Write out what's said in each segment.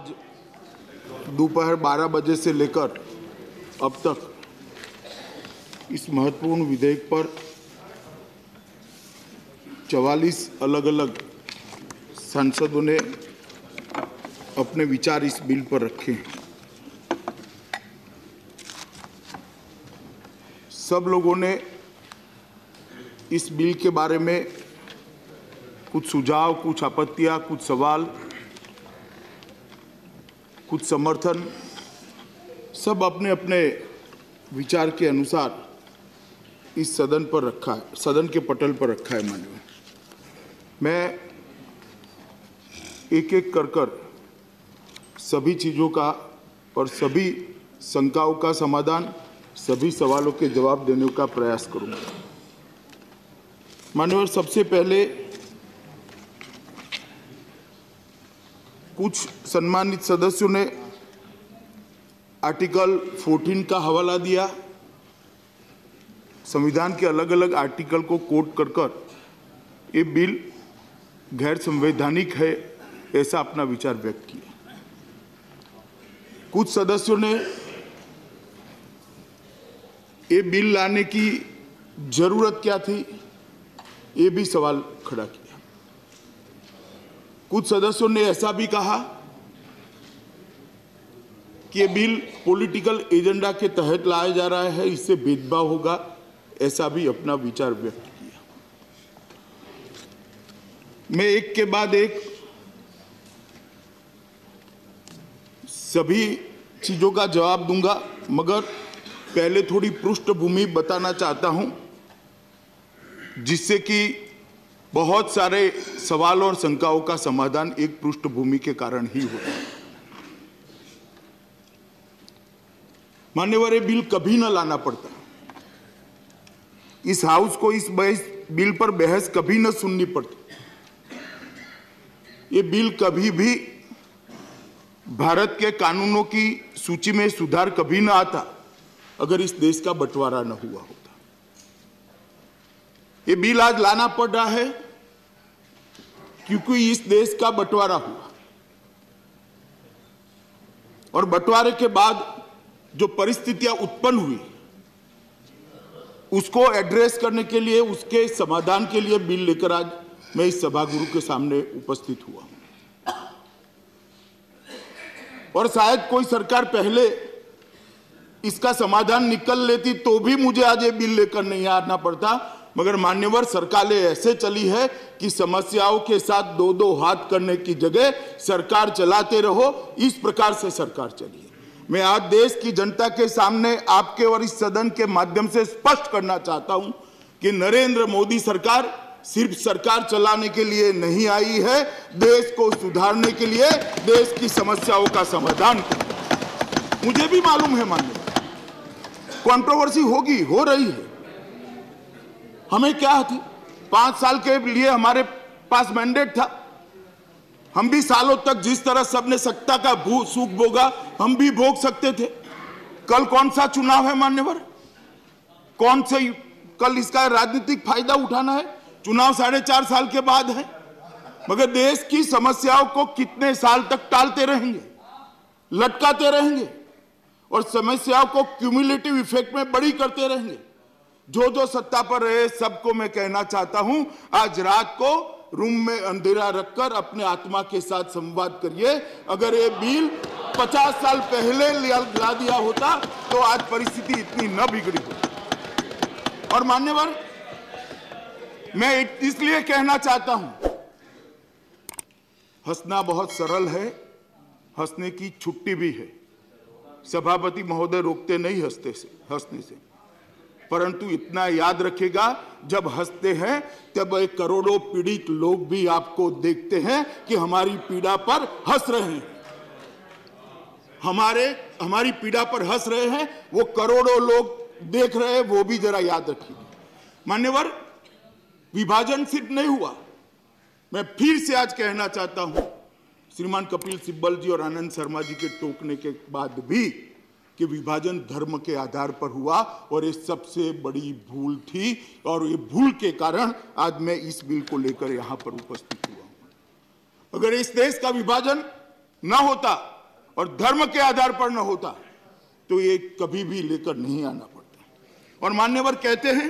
आज दोपहर 12 बजे से लेकर अब तक इस महत्वपूर्ण विधेयक पर 44 अलग अलग सांसदों ने अपने विचार इस बिल पर रखे हैं। सब लोगों ने इस बिल के बारे में कुछ सुझाव, कुछ आपत्तियां, कुछ सवाल, कुछ समर्थन, सब अपने अपने विचार के अनुसार इस सदन पर रखा है, सदन के पटल पर रखा है। माननीय, मैं एक एक कर सभी चीज़ों का और सभी शंकाओं का समाधान, सभी सवालों के जवाब देने का प्रयास करूंगा। माननीय, सबसे पहले कुछ सम्मानित सदस्यों ने आर्टिकल 14 का हवाला दिया, संविधान के अलग अलग आर्टिकल को कोट कर ये बिल गैर संवैधानिक है, ऐसा अपना विचार व्यक्त किया। कुछ सदस्यों ने ये बिल लाने की जरूरत क्या थी, ये भी सवाल खड़ा किया। कुछ सदस्यों ने ऐसा भी कहा कि ये बिल पॉलिटिकल एजेंडा के तहत लाया जा रहा है, इससे भेदभाव होगा, ऐसा भी अपना विचार व्यक्त किया। मैं एक के बाद एक सभी चीजों का जवाब दूंगा, मगर पहले थोड़ी पृष्ठभूमि बताना चाहता हूं, जिससे कि बहुत सारे सवाल और शंकाओं का समाधान एक पृष्ठभूमि के कारण ही होता है। मान्यवर, ये बिल कभी न लाना पड़ता, इस हाउस को इस बिल पर बहस कभी न सुननी पड़ती, ये बिल कभी भी भारत के कानूनों की सूची में सुधार कभी न आता अगर इस देश का बंटवारा न हुआ होता। ये बिल आज लाना पड़ रहा है क्योंकि इस देश का बंटवारा हुआ, और बंटवारे के बाद जो परिस्थितियां उत्पन्न हुई उसको एड्रेस करने के लिए, उसके समाधान के लिए बिल लेकर आज मैं इस सभागृह के सामने उपस्थित हुआ हूं। और शायद कोई सरकार पहले इसका समाधान निकल लेती तो भी मुझे आज ये बिल लेकर नहीं आना पड़ता, मगर मान्यवर, सरकारें ऐसे चली है कि समस्याओं के साथ दो दो हाथ करने की जगह सरकार चलाते रहो, इस प्रकार से सरकार चली है। मैं आज देश की जनता के सामने आपके और इस सदन के माध्यम से स्पष्ट करना चाहता हूं कि नरेंद्र मोदी सरकार सिर्फ सरकार चलाने के लिए नहीं आई है, देश को सुधारने के लिए, देश की समस्याओं का समाधान करने के लिए। मुझे भी मालूम है माननीय, कंट्रोवर्सी होगी, हो रही है। हमें क्या थी, 5 साल के लिए हमारे पास मैंडेट था, हम भी सालों तक जिस तरह सबने सत्ता का सुख भोगा, हम भी भोग सकते थे। कल कौन सा चुनाव है मान्यवर, कौन से कल इसका राजनीतिक फायदा उठाना है? चुनाव 4.5 साल के बाद है, मगर देश की समस्याओं को कितने साल तक टालते रहेंगे, लटकाते रहेंगे और समस्याओं को क्यूमुलेटिव इफेक्ट में बड़ी करते रहेंगे। जो सत्ता पर रहे सबको मैं कहना चाहता हूं, आज रात को रूम में अंधेरा रखकर अपने आत्मा के साथ संवाद करिए। अगर ये बिल 50 साल पहले ला दिया होता तो आज परिस्थिति इतनी न बिगड़ी होती। और मान्यवर, मैं इसलिए कहना चाहता हूं, हंसना बहुत सरल है, हंसने की छुट्टी भी है। सभापति महोदय रोकते नहीं हंसने से, परंतु इतना याद रखेगा, जब हंसते हैं तब एक करोड़ों पीड़ित लोग भी आपको देखते हैं कि हमारी पीड़ा पर हंस रहे हैं, हमारी पीड़ा पर हंस रहे हैं, वो करोड़ों लोग देख रहे हैं, वो भी जरा याद रखिए। मान्यवर, विभाजन सिर्फ नहीं हुआ, मैं फिर से आज कहना चाहता हूं, श्रीमान कपिल सिब्बल जी और आनंद शर्मा जी के टोकने के बाद भी कि विभाजन धर्म के आधार पर हुआ, और ये सबसे बड़ी भूल थी, और ये भूल के कारण आज मैं इस बिल को लेकर यहां पर उपस्थित हुआ हूं। अगर इस देश का विभाजन न होता और धर्म के आधार पर न होता तो ये कभी भी लेकर नहीं आना पड़ता। और मान्यवर कहते हैं,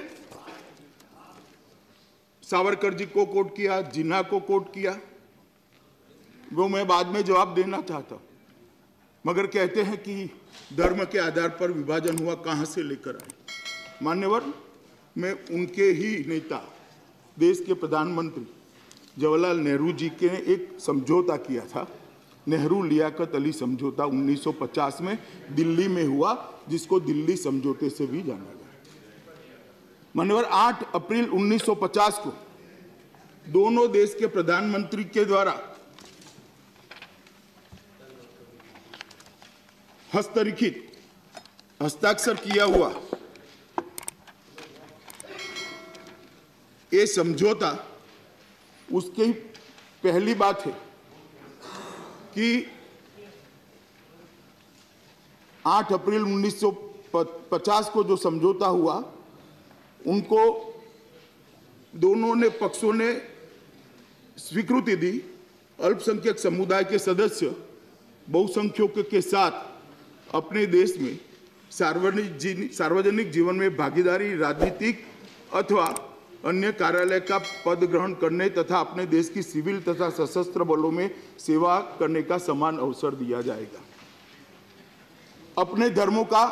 सावरकर जी को कोट किया, जिन्ना को कोट किया, वो मैं बाद में जवाब देना चाहता, मगर कहते हैं कि धर्म के आधार पर विभाजन हुआ, कहां से लेकर आए। मान्यवर, मैं उनके ही नेता, देश के प्रधानमंत्री जवाहरलाल नेहरू जी के एक समझौता किया था, नेहरू लियाकत अली समझौता 1950 में दिल्ली में हुआ, जिसको दिल्ली समझौते से भी जाना गया। माननीय 8 अप्रैल 1950 को दोनों देश के प्रधानमंत्री के द्वारा हस्तलिखित हस्ताक्षर किया हुआ ये समझौता, उसकी पहली बात है कि 8 अप्रैल 1950 को जो समझौता हुआ, उनको दोनों ने पक्षों ने स्वीकृति दी। अल्पसंख्यक समुदाय के सदस्य बहुसंख्यकों के साथ अपने देश में सार्वजनिक जीवन में भागीदारी, राजनीतिक अथवा अन्य कार्यालय का पद ग्रहण करने तथा अपने देश की सिविल तथा सशस्त्र बलों में सेवा करने का समान अवसर दिया जाएगा। अपने धर्मों का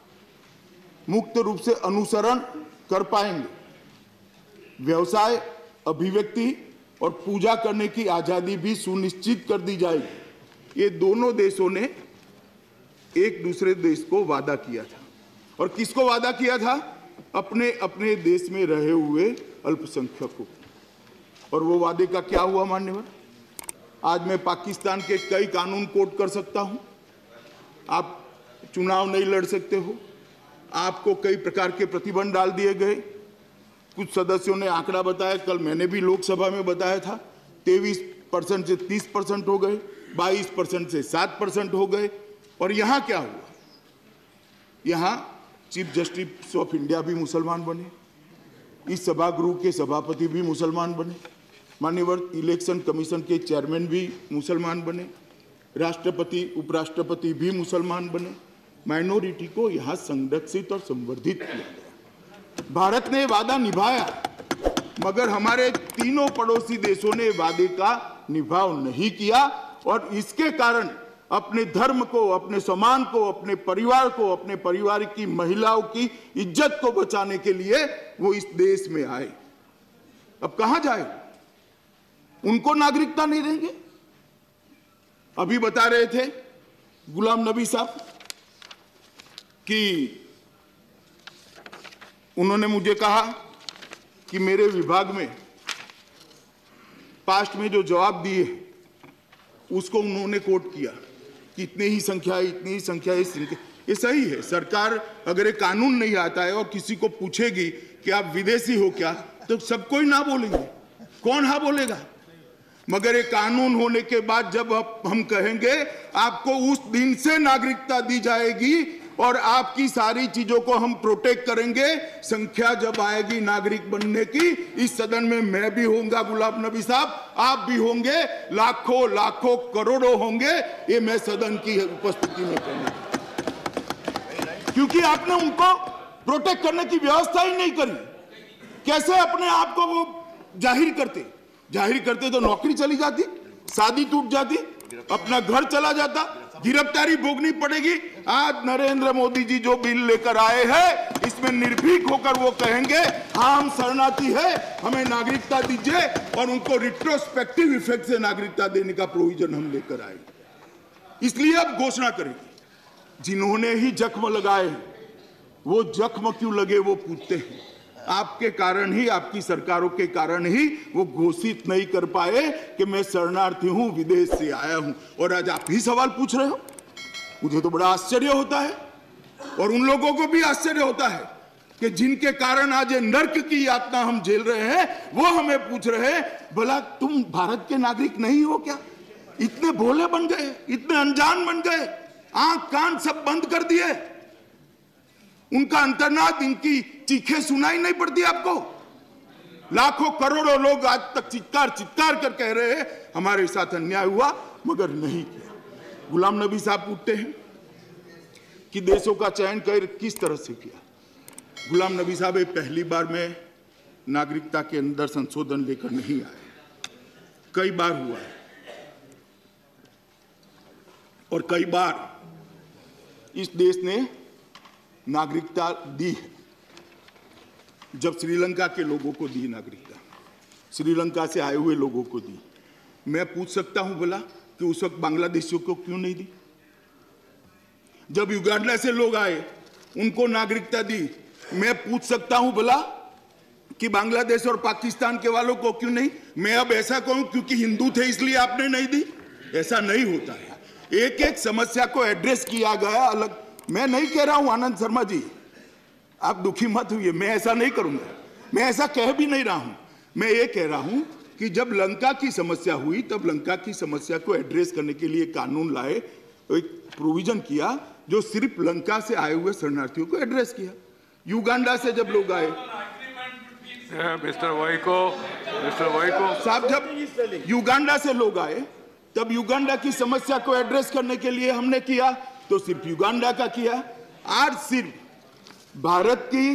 मुक्त रूप से अनुसरण कर पाएंगे। व्यवसाय, अभिव्यक्ति और पूजा करने की आजादी भी सुनिश्चित कर दी जाएगी। ये दोनों देशों ने एक दूसरे देश को वादा किया था। और किसको वादा किया था? अपने अपने देश में रहे हुए अल्पसंख्यकों। और वो वादे का क्या हुआ मान्यवर? आज मैं पाकिस्तान के कई कानून कोट कर सकता हूं। आप चुनाव नहीं लड़ सकते हो, आपको कई प्रकार के प्रतिबंध डाल दिए गए। कुछ सदस्यों ने आंकड़ा बताया, कल मैंने भी लोकसभा में बताया था, 23% से 30% हो गए, 22% से 7% हो गए। और यहां क्या हुआ? यहां चीफ जस्टिस ऑफ इंडिया भी मुसलमान बने, इस सभागृह के सभापति भी मुसलमान बने, माननीय इलेक्शन कमीशन के चेयरमैन भी मुसलमान बने, राष्ट्रपति उपराष्ट्रपति भी मुसलमान बने। माइनॉरिटी को यहाँ संरक्षित और संवर्धित किया गया। भारत ने वादा निभाया, मगर हमारे तीनों पड़ोसी देशों ने वादे का निभाव नहीं किया। और इसके कारण अपने धर्म को, अपने सम्मान को, अपने परिवार को, अपने परिवार की महिलाओं की इज्जत को बचाने के लिए वो इस देश में आए। अब कहां जाए? उनको नागरिकता नहीं देंगे। अभी बता रहे थे गुलाम नबी साहब कि उन्होंने मुझे कहा कि मेरे विभाग में पास्ट में जो जवाब दिए उसको उन्होंने कोट किया कि इतनी ही संख्या है, इतनी ही संख्या है, ये सही है। सरकार अगर एक कानून नहीं आता है और किसी को पूछेगी कि आप विदेशी हो क्या, तो सब कोई ना बोलेंगे। कौन हाँ बोलेगा? मगर एक कानून होने के बाद जब हम कहेंगे आपको उस दिन से नागरिकता दी जाएगी और आपकी सारी चीजों को हम प्रोटेक्ट करेंगे। संख्या जब आएगी नागरिक बनने की, इस सदन में मैं भी होऊंगा, गुलाम नबी साहब आप भी होंगे, लाखों लाखों करोड़ों होंगे। ये मैं सदन की उपस्थिति में कहूंगा, क्योंकि आपने उनको प्रोटेक्ट करने की व्यवस्था ही नहीं करी। कैसे अपने आप को वो जाहिर करते तो नौकरी चली जाती, शादी टूट जाती, अपना घर चला जाता, गिरफ्तारी भोगनी पड़ेगी। आज नरेंद्र मोदी जी जो बिल लेकर आए हैं, इसमें निर्भीक होकर वो कहेंगे हाँ हम शरणार्थी है, हमें नागरिकता दीजिए, और उनको रिट्रोस्पेक्टिव इफेक्ट से नागरिकता देने का प्रोविजन हम लेकर आए। इसलिए अब घोषणा करेंगे। जिन्होंने ही जख्म लगाए वो जख्म क्यों लगे वो पूछते हैं। आपके कारण ही, आपकी सरकारों के कारण ही वो घोषित नहीं कर पाए कि मैं शरणार्थी हूं, विदेश से आया हूं। और आज आप ही सवाल पूछ रहे हो। मुझे तो बड़ा आश्चर्य होता है, और उन लोगों को भी आश्चर्य होता है कि जिनके कारण आज ये नर्क की यातना हम झेल रहे हैं, वो हमें पूछ रहे हैं भला तुम भारत के नागरिक नहीं हो क्या? इतने भोले बन गए, इतने अनजान बन गए, आंख कान सब बंद कर दिए। उनका अंतर्नाद, इनकी चीखें सुनाई नहीं पड़ती आपको? लाखों करोड़ों लोग आज तक चित्कार कर कह रहे हैं हमारे साथ अन्याय हुआ, मगर नहीं किया। गुलाम नबी साहब पूछते हैं कि देशों का चयन किस तरह से किया। गुलाम नबी साहब पहली बार में नागरिकता के अंदर संशोधन लेकर नहीं आए, कई बार हुआ है और कई बार इस देश ने नागरिकता दी है। जब श्रीलंका के लोगों को दी नागरिकता, श्रीलंका से आए हुए लोगों को दी। मैं पूछ सकता हूं भला कि उस वक्त बांग्लादेशियों को क्यों नहीं दी? जब युगांडा से लोग आए उनको नागरिकता दी। मैं पूछ सकता हूं भला कि बांग्लादेश और पाकिस्तान के वालों को क्यों नहीं? मैं अब ऐसा कहूं क्योंकि हिंदू थे इसलिए आपने नहीं दी? ऐसा नहीं होता है। एक एक समस्या को एड्रेस किया गया अलग। मैं नहीं कह रहा हूं आनंद शर्मा जी, आप दुखी मत हुइए, मैं ऐसा नहीं करूंगा, मैं ऐसा कह भी नहीं रहा हूं। मैं ये कह रहा हूं कि जब लंका की समस्या हुई तब लंका की समस्या को एड्रेस करने के लिए कानून लाए, एक प्रोविजन किया जो सिर्फ लंका से आए हुए शरणार्थियों को एड्रेस किया। युगांडा से जब लोग आए, मिस्टर वाइको साहब, जब युगांडा से लोग आए तब युगांडा की समस्या को एड्रेस करने के लिए हमने किया तो सिर्फ युगांडा का किया। आज सिर्फ भारत की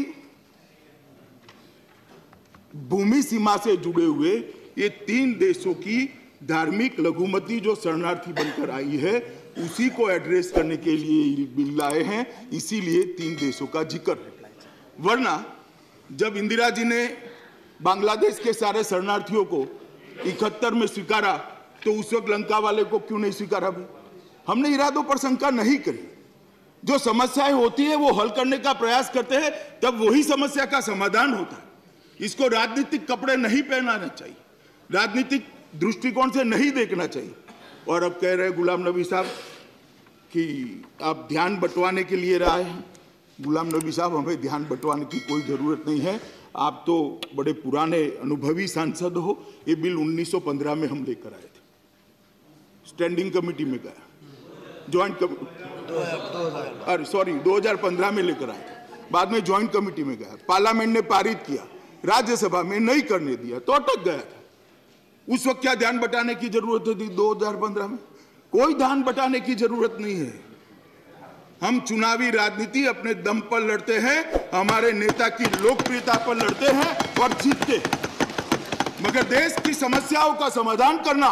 भूमि सीमा से जुड़े हुए ये 3 देशों की धार्मिक लघुमती जो शरणार्थी बनकर आई है उसी को एड्रेस करने के लिए बिल लाए हैं, इसीलिए 3 देशों का जिक्र है। वरना जब इंदिरा जी ने बांग्लादेश के सारे शरणार्थियों को 71 में स्वीकारा तो उस वक्त लंका वाले को क्यों नहीं स्वीकारा भाई? हमने इरादों पर शंका नहीं करी। जो समस्याएं होती है वो हल करने का प्रयास करते हैं, तब वही समस्या का समाधान होता है। इसको राजनीतिक कपड़े नहीं पहनाना चाहिए, राजनीतिक दृष्टिकोण से नहीं देखना चाहिए। और अब कह रहे गुलाम नबी साहब कि आप ध्यान बंटवाने के लिए राय हैं। गुलाम नबी साहब, हमें ध्यान बंटवाने की कोई जरूरत नहीं है। आप तो बड़े पुराने अनुभवी सांसद हो। ये बिल 1915 में हम लेकर आए थे, स्टैंडिंग कमेटी में गया, ज्वाइंट कमेटी, अरे सॉरी 2015 में लेकर आए थे, बाद में ज्वाइंट कमेटी में गया, पार्लियामेंट ने पारित किया, राज्यसभा में नहीं करने दिया तो अटक गया था। उस वक्त क्या ध्यान बटाने की जरूरत थी? 2015 में कोई ध्यान बटाने की जरूरत नहीं है। हम चुनावी राजनीति अपने दम पर लड़ते हैं, हमारे नेता की लोकप्रियता पर लड़ते हैं और जीतते हैं। मगर देश की समस्याओं का समाधान करना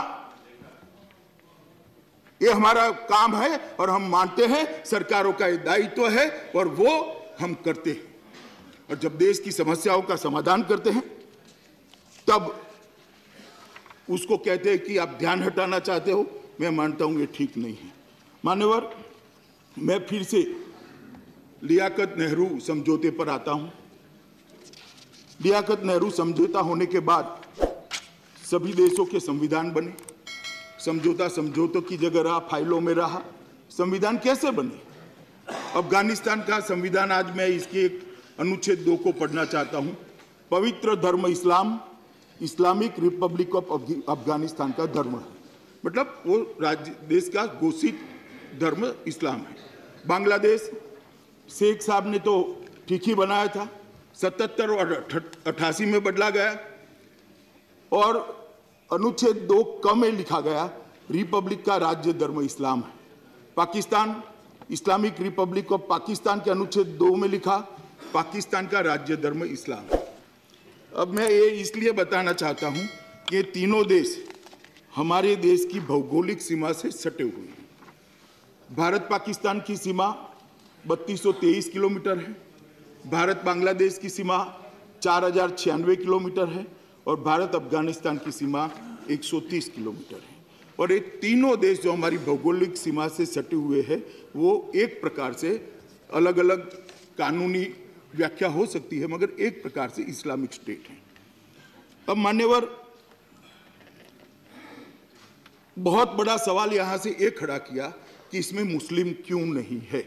ये हमारा काम है और हम मानते हैं सरकारों का दायित्व है और वो हम करते हैं। और जब देश की समस्याओं का समाधान करते हैं तब उसको कहते हैं कि आप ध्यान हटाना चाहते हो। मैं मानता हूं ये ठीक नहीं है। मान्यवर, मैं फिर से लियाकत नेहरू समझौते पर आता हूं। लियाकत नेहरू समझौता होने के बाद सभी देशों के संविधान बने। समझौता समझौतों की जगह रहा, फाइलों में रहा। संविधान कैसे बने? अफगानिस्तान का संविधान, आज मैं इसके एक अनुच्छेद 2 को पढ़ना चाहता हूं। पवित्र धर्म इस्लाम, इस्लामिक रिपब्लिक ऑफ अफगानिस्तान का धर्म है, मतलब वो राज्य देश का घोषित धर्म इस्लाम है। बांग्लादेश शेख साहब ने तो ठीक ही बनाया था, 77 और 88 में बदला गया और अनुच्छेद 2 क में लिखा गया रिपब्लिक का राज्य धर्म इस्लाम है। Pakistan, Islamic republic of Pakistan के अनुच्छेद 2 में लिखा पाकिस्तान का राज्य धर्म इस्लाम है। अब मैं ये इसलिए बताना चाहता हूं कि ये तीनों देश हमारे देश की भौगोलिक सीमा से सटे हुए हैं। भारत पाकिस्तान की सीमा 3223 किलोमीटर है, भारत बांग्लादेश की सीमा 4096 किलोमीटर है और भारत अफगानिस्तान की सीमा 130 किलोमीटर है। और ये तीनों देश जो हमारी भौगोलिक सीमा से सटे हुए हैं वो एक प्रकार से अलग अलग कानूनी व्याख्या हो सकती है मगर एक प्रकार से इस्लामिक स्टेट है। अब मान्यवर, बहुत बड़ा सवाल यहां से एक खड़ा किया कि इसमें मुस्लिम क्यों नहीं है।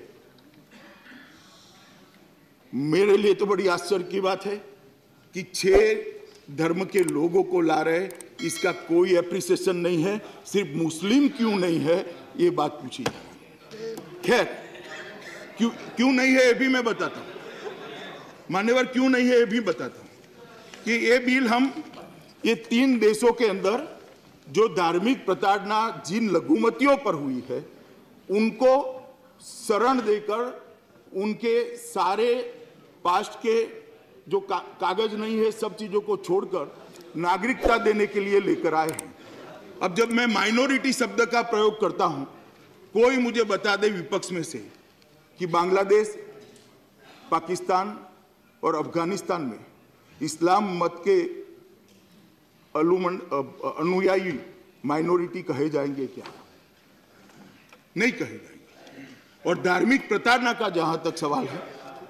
मेरे लिए तो बड़ी आश्चर्य की बात है कि 6 धर्म के लोगों को ला रहे, इसका कोई एप्रिसिएशन नहीं है। सिर्फ मुस्लिम क्यों नहीं है ये बात पूछी। खैर, क्यों नहीं है ये भी मैं बताता हूं। मान्यवर, क्यों नहीं है ये भी बताता हूं कि ये बिल हम ये 3 देशों के अंदर जो धार्मिक प्रताड़ना जिन लघुमतियों पर हुई है उनको शरण देकर उनके सारे पास्ट के जो कागज नहीं है सब चीजों को छोड़कर नागरिकता देने के लिए लेकर आए हैं। अब जब मैं माइनॉरिटी शब्द का प्रयोग करता हूं, कोई मुझे बता दे विपक्ष में से कि बांग्लादेश, पाकिस्तान और अफगानिस्तान में इस्लाम मत के अनुयायी माइनॉरिटी कहे जाएंगे क्या? नहीं कहे जाएंगे। और धार्मिक प्रताड़ना का जहां तक सवाल है,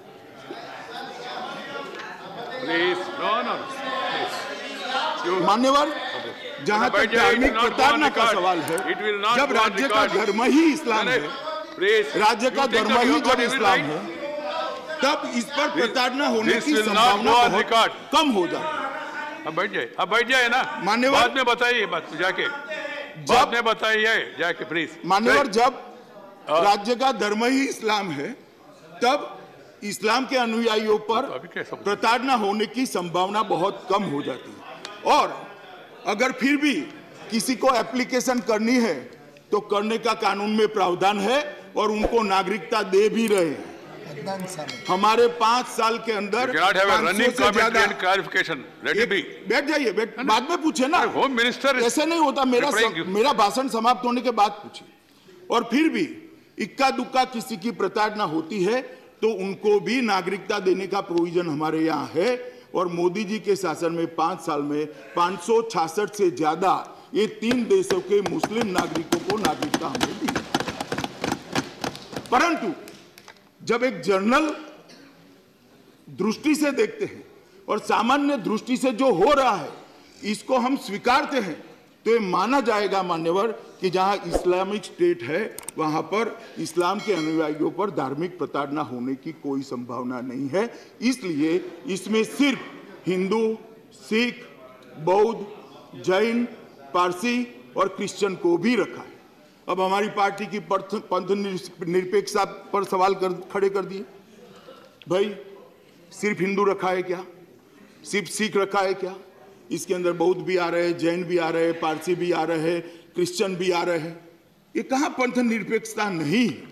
मान्यवर, जहां तक धार्मिक प्रताड़ना का सवाल है, जब राज्य का धर्म ही इस्लाम है, राज्य का धर्म ही जब इस्लाम है, तब इस पर प्रताड़ना होने की संभावना बहुत कम हो जाती है। अब बैठ जाए ना मान्यवर, बाद में बताइए बात जाके, बाद में बताइए जाके प्लीज। मान्यवर, जब राज्य का धर्म ही इस्लाम है, तब इस्लाम के अनुयायियों पर प्रताड़ना होने की संभावना बहुत कम हो जाती है। और अगर फिर भी किसी को एप्लीकेशन करनी है तो करने का कानून में प्रावधान है और उनको नागरिकता दे भी रहे हैं। हमारे 5 साल के अंदर बैठ जाइए, बाद में पूछे ना, होम मिनिस्टर ऐसे नहीं होता। मेरा भाषण समाप्त होने के बाद पूछिए। और फिर भी इक्का दुक्का किसी की प्रताड़ना होती है तो उनको भी नागरिकता देने का प्रोविजन हमारे यहाँ है। और मोदी जी के शासन में 5 साल में 566 से ज्यादा ये 3 देशों के मुस्लिम नागरिकों को नागरिकता हमने दी। परंतु जब एक जनरल दृष्टि से देखते हैं और सामान्य दृष्टि से जो हो रहा है इसको हम स्वीकारते हैं तो ये माना जाएगा मान्यवर कि जहां इस्लामिक स्टेट है वहां पर इस्लाम के अनुयायियों पर धार्मिक प्रताड़ना होने की कोई संभावना नहीं है। इसलिए इसमें सिर्फ हिंदू, सिख, बौद्ध, जैन, पारसी और क्रिश्चियन को भी रखा है। अब हमारी पार्टी की पंथ निरपेक्षता पर सवाल खड़े कर दिए। भाई सिर्फ हिंदू रखा है क्या? सिर्फ सिख रखा है क्या? इसके अंदर बौद्ध भी आ रहे हैं, जैन भी आ रहे हैं, पारसी भी आ रहे हैं, क्रिश्चियन भी आ रहे हैं। ये कहां पंथ निरपेक्षता नहीं है?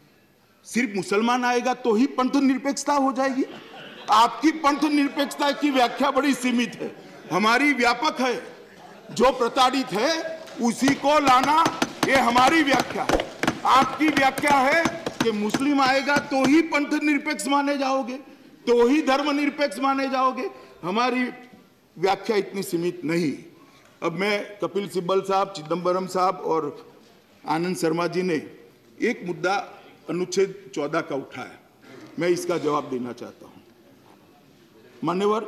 सिर्फ मुसलमान आएगा तो ही पंथ निरपेक्षता हो जाएगी? आपकी पंथ निरपेक्षता की व्याख्या बड़ी सीमित है, हमारी व्यापक है। जो प्रताड़ित है उसी को लाना, ये हमारी व्याख्या है। आपकी व्याख्या है कि मुस्लिम आएगा तो ही पंथ निरपेक्ष माने जाओगे, तो ही धर्म निरपेक्ष माने जाओगे। हमारी व्याख्या इतनी सीमित नहीं। अब मैं कपिल सिब्बल साहब, चिदंबरम साहब और आनंद शर्मा जी ने एक मुद्दा अनुच्छेद 14 का उठाया, मैं इसका जवाब देना चाहता हूं। मान्यवर,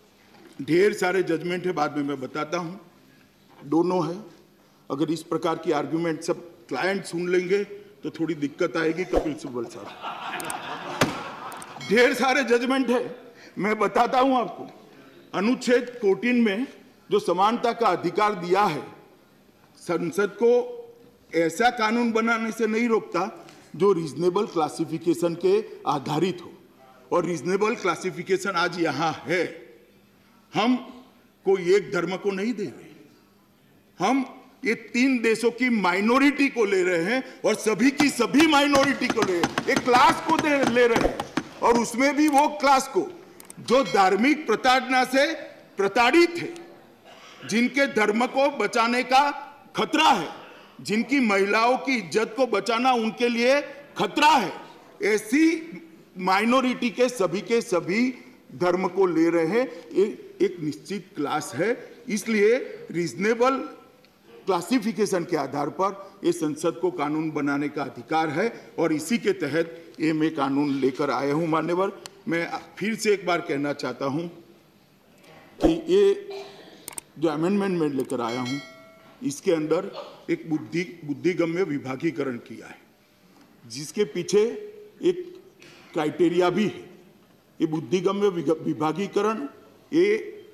ढेर सारे जजमेंट है, बाद में मैं बताता हूं, दोनों है। अगर इस प्रकार की आर्ग्यूमेंट सब क्लाइंट सुन लेंगे तो थोड़ी दिक्कत आएगी। कपिल सिब्बल साहब, ढेर सारे जजमेंट है, मैं बताता हूं आपको। अनुच्छेद 14 में जो समानता का अधिकार दिया है, संसद को ऐसा कानून बनाने से नहीं रोकता जो रीजनेबल क्लासिफिकेशन के आधारित हो। और रीजनेबल क्लासिफिकेशन आज यहां है। हम कोई एक धर्म को नहीं दे रहे, हम ये 3 देशों की माइनॉरिटी को ले रहे हैं और सभी की सभी माइनॉरिटी को ले रहे हैं, एक क्लास को ले रहे हैं। और उसमें भी वो क्लास को जो धार्मिक प्रताड़ना से प्रताड़ित है, जिनके धर्म को बचाने का खतरा है, जिनकी महिलाओं की इज्जत को बचाना उनके लिए खतरा है, ऐसी माइनॉरिटी के सभी धर्म को ले रहे हैं। एक निश्चित क्लास है, इसलिए रीजनेबल क्लासिफिकेशन के आधार पर ये संसद को कानून बनाने का अधिकार है और इसी के तहत ये मैं कानून लेकर आया हूं। मान्यवर, मैं फिर से एक बार कहना चाहता हूं कि ये जो अमेंडमेंट मैं लेकर आया हूं इसके अंदर एक बुद्धिगम्य विभागीकरण किया है, जिसके पीछे एक क्राइटेरिया भी है। ये बुद्धिगम्य विभागीकरण ये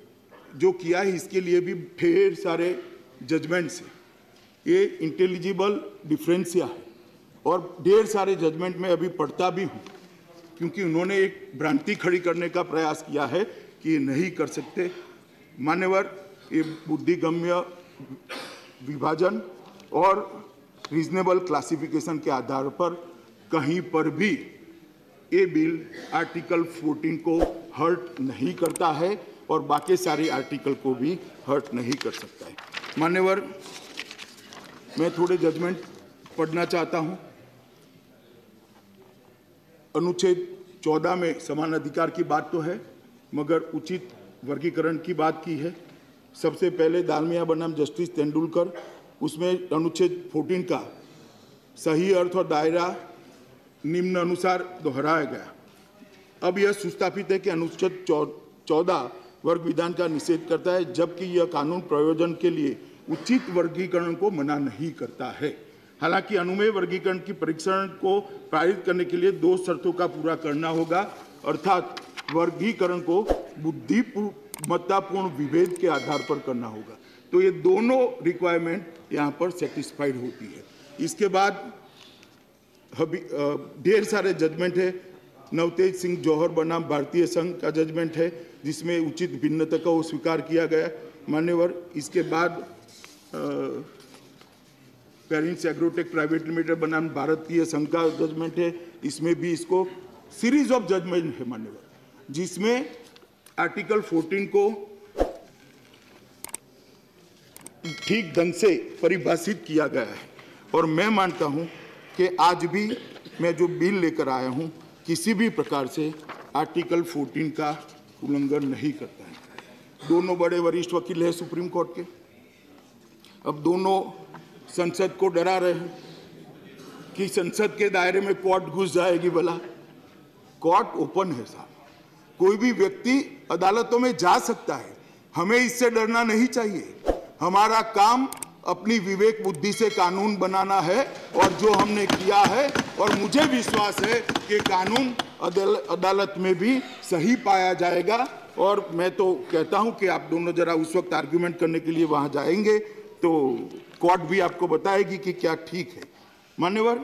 जो किया है इसके लिए भी ढेर सारे जजमेंट्स है। ये इंटेलिजिबल डिफरेंसिया है और ढेर सारे जजमेंट में अभी पढ़ता भी हूँ, क्योंकि उन्होंने एक भ्रांति खड़ी करने का प्रयास किया है कि ये नहीं कर सकते। मान्यवर, ये बुद्धिगम्य विभाजन और रीजनेबल क्लासिफिकेशन के आधार पर कहीं पर भी ये बिल आर्टिकल 14 को हर्ट नहीं करता है और बाकी सारे आर्टिकल को भी हर्ट नहीं कर सकता है। मान्यवर, मैं थोड़े जजमेंट पढ़ना चाहता हूं। अनुच्छेद 14 में समान अधिकार की बात तो है, मगर उचित वर्गीकरण की बात की है। सबसे पहले दालमिया बनाम जस्टिस तेंदुलकर, उसमें अनुच्छेद 14 का सही अर्थ और दायरा निम्न अनुसार दोहराया गया। अब यह सुस्थापित है कि अनुच्छेद 14 वर्ग विधान का निषेध करता है, जबकि यह कानून प्रयोजन के लिए उचित वर्गीकरण को मना नहीं करता है। हालांकि अनुमेय वर्गीकरण की परीक्षण को पारित करने के लिए 2 शर्तों का पूरा करना होगा, अर्थात वर्गीकरण को बुद्धिमत्तापूर्ण विभेद के आधार पर करना होगा। तो ये दोनों रिक्वायरमेंट यहाँ पर सेटिस्फाइड होती है। इसके बाद ढेर सारे जजमेंट है। नवतेज सिंह जौहर बनाम भारतीय संघ का जजमेंट है, जिसमें उचित भिन्नता को स्वीकार किया गया। मान्यवर, इसके बाद पेरेंट्स एग्रोटेक प्राइवेट लिमिटेड बनाम भारतीय संघ का जजमेंट है। इसमें भी इसको सीरीज ऑफ जजमेंट है मान्यवर, जिसमें आर्टिकल 14 को ठीक ढंग से परिभाषित किया गया है। और मैं मानता हूं कि आज भी मैं जो बिल लेकर आया हूं किसी भी प्रकार से आर्टिकल 14 का उल्लंघन नहीं करता है। दोनों बड़े वरिष्ठ वकील हैं सुप्रीम कोर्ट के, अब दोनों संसद को डरा रहे हैं कि संसद के दायरे में कोर्ट घुस जाएगी। भला कोर्ट ओपन है साहब, कोई भी व्यक्ति अदालतों में जा सकता है, हमें इससे डरना नहीं चाहिए। हमारा काम अपनी विवेक बुद्धि से कानून बनाना है और जो हमने किया है, और मुझे विश्वास है कि कानून अदालत में भी सही पाया जाएगा। और मैं तो कहता हूं कि आप दोनों जरा उस वक्त आर्ग्यूमेंट करने के लिए वहां जाएंगे तो कोर्ट भी आपको बताएगी कि क्या ठीक है। मान्यवर,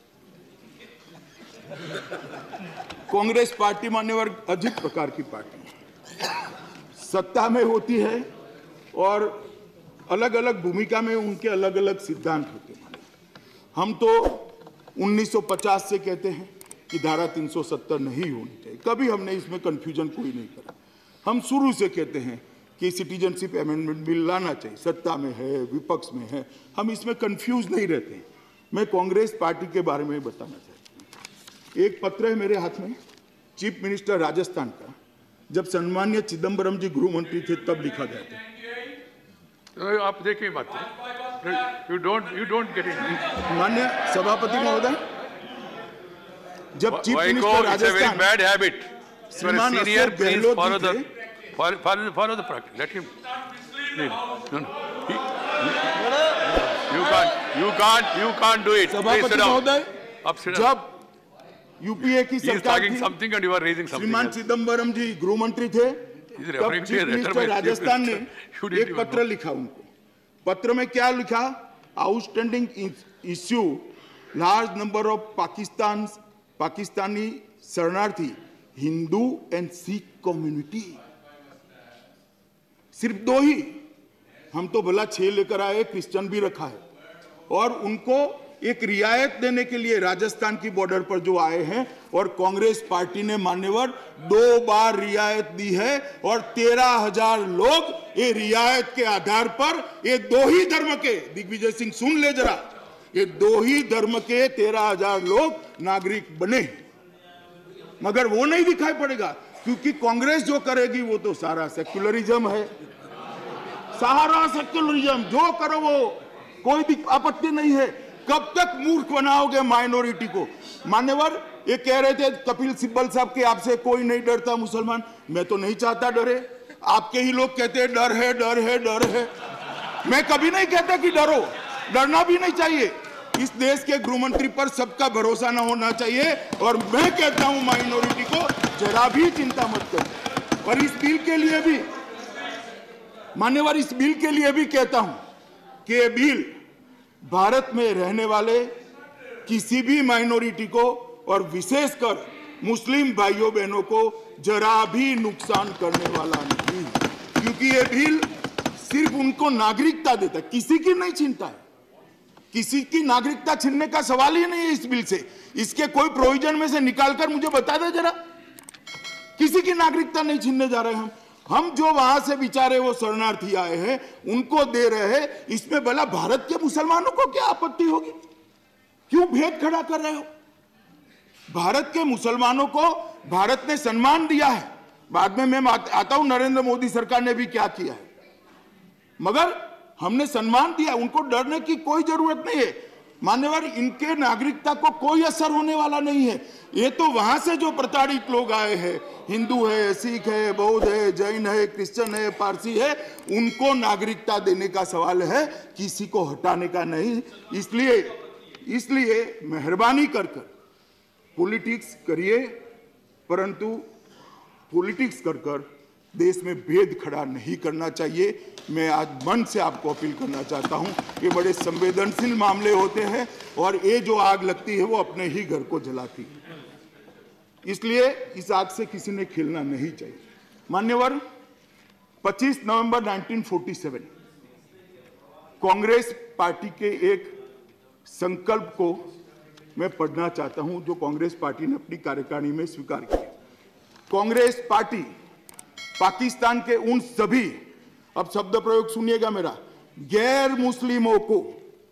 कांग्रेस पार्टी मान्यवर अजीब प्रकार की पार्टी है, सत्ता में होती है और अलग अलग भूमिका में उनके अलग अलग सिद्धांत होते हैं। हम तो 1950 से कहते हैं कि धारा 370 नहीं होनी चाहिए, कभी हमने इसमें कंफ्यूजन कोई नहीं करा। हम शुरू से कहते हैं कि सिटीजनशिप अमेंडमेंट बिल लाना चाहिए, सत्ता में है विपक्ष में है, हम इसमें कंफ्यूज नहीं रहते हैं। मैं कांग्रेस पार्टी के बारे में बताना चाहता हूँ। एक पत्र है मेरे हाथ में, चीफ मिनिस्टर राजस्थान का, जब सम्मान्य चिदम्बरम जी गृह मंत्री थे तब लिखा गया था। आप देखिए बात, यू डोंट गेट इट। मान्य सभापति महोदय, जब chief minister Rajasthan bad habit, श्रीमान अशोक गहलोत जी थे, follow the practice. Let him. Please. No. You can't do it. सभापति महोदय, जब यूपीए की सरकार थी, something and you are raising something. श्रीमान चिदम्बरम जी गृह मंत्री थे, तब चीफ मिनिस्टर राजस्थान ने एक पत्र लिखा उनको। पत्र में क्या लिखा? Outstanding issue large number of Pakistani शरणार्थी हिंदू एंड सिख कम्युनिटी। सिर्फ 2 ही, हम तो भला 6 लेकर आए, क्रिश्चियन भी रखा है। और उनको एक रियायत देने के लिए राजस्थान की बॉर्डर पर जो आए हैं, और कांग्रेस पार्टी ने मान्यवर 2 बार रियायत दी है और 13,000 लोग ये रियायत के आधार पर, ये 2 ही धर्म के, दिग्विजय सिंह सुन ले जरा, ये 2 ही धर्म के 13,000 लोग नागरिक बने। मगर वो नहीं दिखाई पड़ेगा, क्योंकि कांग्रेस जो करेगी वो तो सारा सेक्युलरिज्म है, सारा सेक्युलरिज्म, जो करो वो कोई आपत्ति नहीं है। कब तक मूर्ख बनाओगे माइनॉरिटी को? मान्यवर, ये कह रहे थे कपिल सिब्बल साहब के, आपसे कोई नहीं डरता मुसलमान। मैं तो नहीं चाहता डरे, आपके ही लोग कहते हैं डर है डर है डर है। मैं कभी नहीं कहता कि डरो, डरना भी नहीं चाहिए। इस देश के गृह मंत्री पर सबका भरोसा न होना चाहिए, और मैं कहता हूं माइनॉरिटी को जरा भी चिंता मत करो। और इस बिल के लिए भी मान्यवर, इस बिल के लिए भी कहता हूं कि ये बिल भारत में रहने वाले किसी भी माइनॉरिटी को, और विशेषकर मुस्लिम भाइयों बहनों को जरा भी नुकसान करने वाला नहीं, क्योंकि ये बिल सिर्फ उनको नागरिकता देता है, किसी की नहीं छीनता है। किसी की नागरिकता छीनने का सवाल ही नहीं है इस बिल से। इसके कोई प्रोविजन में से निकालकर मुझे बता दे जरा, किसी की नागरिकता नहीं छीनने जा रहे हम जो वहां से बेचारे वो शरणार्थी आए हैं उनको दे रहे हैं। इसमें भला भारत के मुसलमानों को क्या आपत्ति होगी? क्यों भेद खड़ा कर रहे हो? भारत के मुसलमानों को भारत ने सम्मान दिया है। बाद में मैं आता हूं नरेंद्र मोदी सरकार ने भी क्या किया है, मगर हमने सम्मान दिया, उनको डरने की कोई जरूरत नहीं है। मान्यवर, इनके नागरिकता को कोई असर होने वाला नहीं है। ये तो वहां से जो प्रताड़ित लोग आए हैं, हिंदू है, सिख है, बौद्ध है, जैन है, क्रिश्चियन है, पारसी है, उनको नागरिकता देने का सवाल है, किसी को हटाने का नहीं। इसलिए मेहरबानी कर पॉलिटिक्स करिए, परंतु पॉलिटिक्स कर देश में भेद खड़ा नहीं करना चाहिए। मैं आज मन से आपको अपील करना चाहता हूं, ये बड़े संवेदनशील मामले होते हैं और ये जो आग लगती है वो अपने ही घर को जलाती है, इसलिए इस आग से किसी ने खेलना नहीं चाहिए। मान्यवर, 25 नवंबर 1947 कांग्रेस पार्टी के एक संकल्प को मैं पढ़ना चाहता हूं जो कांग्रेस पार्टी ने अपनी कार्यकारिणी में स्वीकार किया। कांग्रेस पार्टी पाकिस्तान के उन सभी, अब शब्द प्रयोग सुनिएगा मेरा, गैर मुस्लिमों को,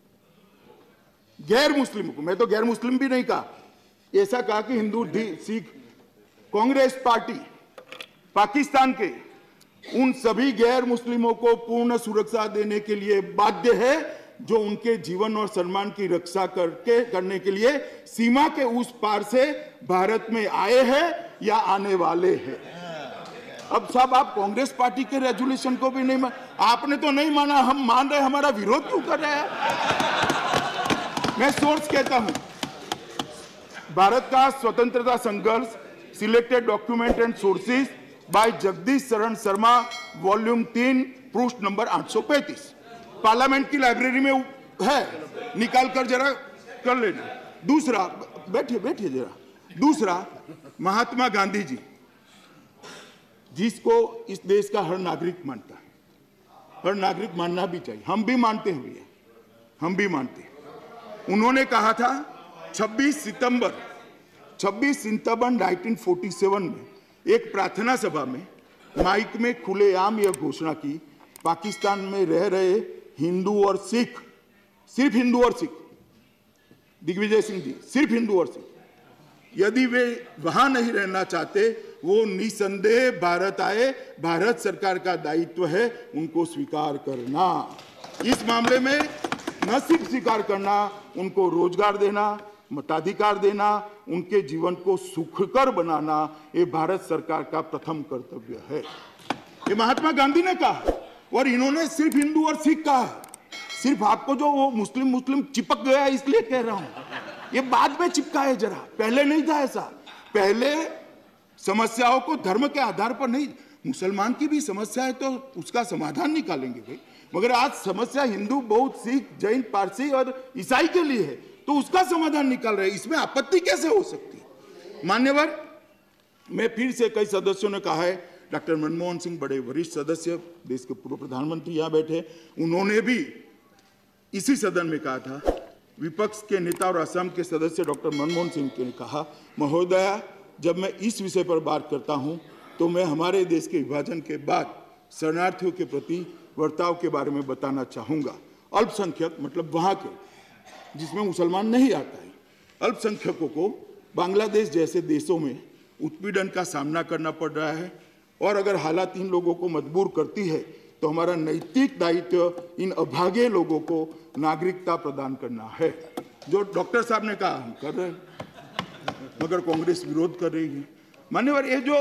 मैं तो गैर मुस्लिम भी नहीं कहा, ऐसा कहा कि हिंदू, सिख, कांग्रेस पार्टी पाकिस्तान के उन सभी गैर मुस्लिमों को पूर्ण सुरक्षा देने के लिए बाध्य है जो उनके जीवन और सम्मान की रक्षा करने के लिए सीमा के उस पार से भारत में आए हैं या आने वाले हैं। अब साहब, आप कांग्रेस पार्टी के रेजोल्यूशन को भी नहीं आपने तो नहीं माना, हम मान रहे, हमारा विरोध क्यों कर रहे हैं? मैं सोर्स कहता हूं, भारत का स्वतंत्रता संघर्ष, selected document and sources by Jagdish Sharan Sharma, volume 3, पृष्ठ नंबर 835, पार्लियामेंट की लाइब्रेरी में है, निकाल कर जरा कर लेना। दूसरा, बैठिए जरा। दूसरा, महात्मा गांधी जी, जिसको इस देश का हर नागरिक मानता है, हर नागरिक मानना भी चाहिए, हम भी मानते हैं भैया, हम भी मानते हैं। उन्होंने कहा था 26 सितंबर 1947 में एक प्रार्थना सभा में माइक में खुलेआम यह घोषणा की, पाकिस्तान में रह रहे हिंदू और सिख, सिर्फ हिंदू और सिख, दिग्विजय सिंह जी, सिर्फ हिंदू और सिख, यदि वे वहां नहीं रहना चाहते, वो निसंदेह भारत आए, भारत सरकार का दायित्व है उनको स्वीकार करना। इस मामले में न सिर्फ स्वीकार करना, उनको रोजगार देना, मताधिकार देना, उनके जीवन को सुखकर बनाना, ये भारत सरकार का प्रथम कर्तव्य है। ये महात्मा गांधी ने कहा और इन्होंने सिर्फ हिंदू और सिख कहा। सिर्फ आपको जो वो मुस्लिम चिपक गया इसलिए कह रहा हूं, ये बाद में चिपका है जरा, पहले नहीं था ऐसा। पहले समस्याओं को धर्म के आधार पर नहीं, मुसलमान की भी समस्या है तो उसका समाधान निकालेंगे भाई, मगर आज समस्या हिंदू, बौद्ध, सिख, जैन, पारसी और ईसाई के लिए है तो उसका समाधान निकाल रहे हैं, इसमें आपत्ति कैसे हो सकती है? मान्यवर, मैं फिर से, कई सदस्यों ने कहा है, डॉक्टर मनमोहन सिंह बड़े वरिष्ठ सदस्य, देश के पूर्व प्रधानमंत्री यहां बैठे, उन्होंने भी इसी सदन में कहा था, विपक्ष के नेता और असम के सदस्य डॉक्टर मनमोहन सिंह ने कहा, महोदया, जब मैं इस विषय पर बात करता हूं तो मैं हमारे देश के विभाजन के बाद शरणार्थियों के प्रति बर्ताव के बारे में बताना चाहूंगा। अल्पसंख्यक, मतलब वहां के जिसमें मुसलमान नहीं आता है, अल्पसंख्यकों को बांग्लादेश जैसे देशों में उत्पीड़न का सामना करना पड़ रहा है और अगर हालात इन लोगों को मजबूर करती है तो हमारा नैतिक दायित्व इन अभागे लोगों को नागरिकता प्रदान करना है। जो डॉक्टर साहब ने कहा हम कर रहे हैं, मगर कांग्रेस विरोध कर रही है। मान्यवर, ये जो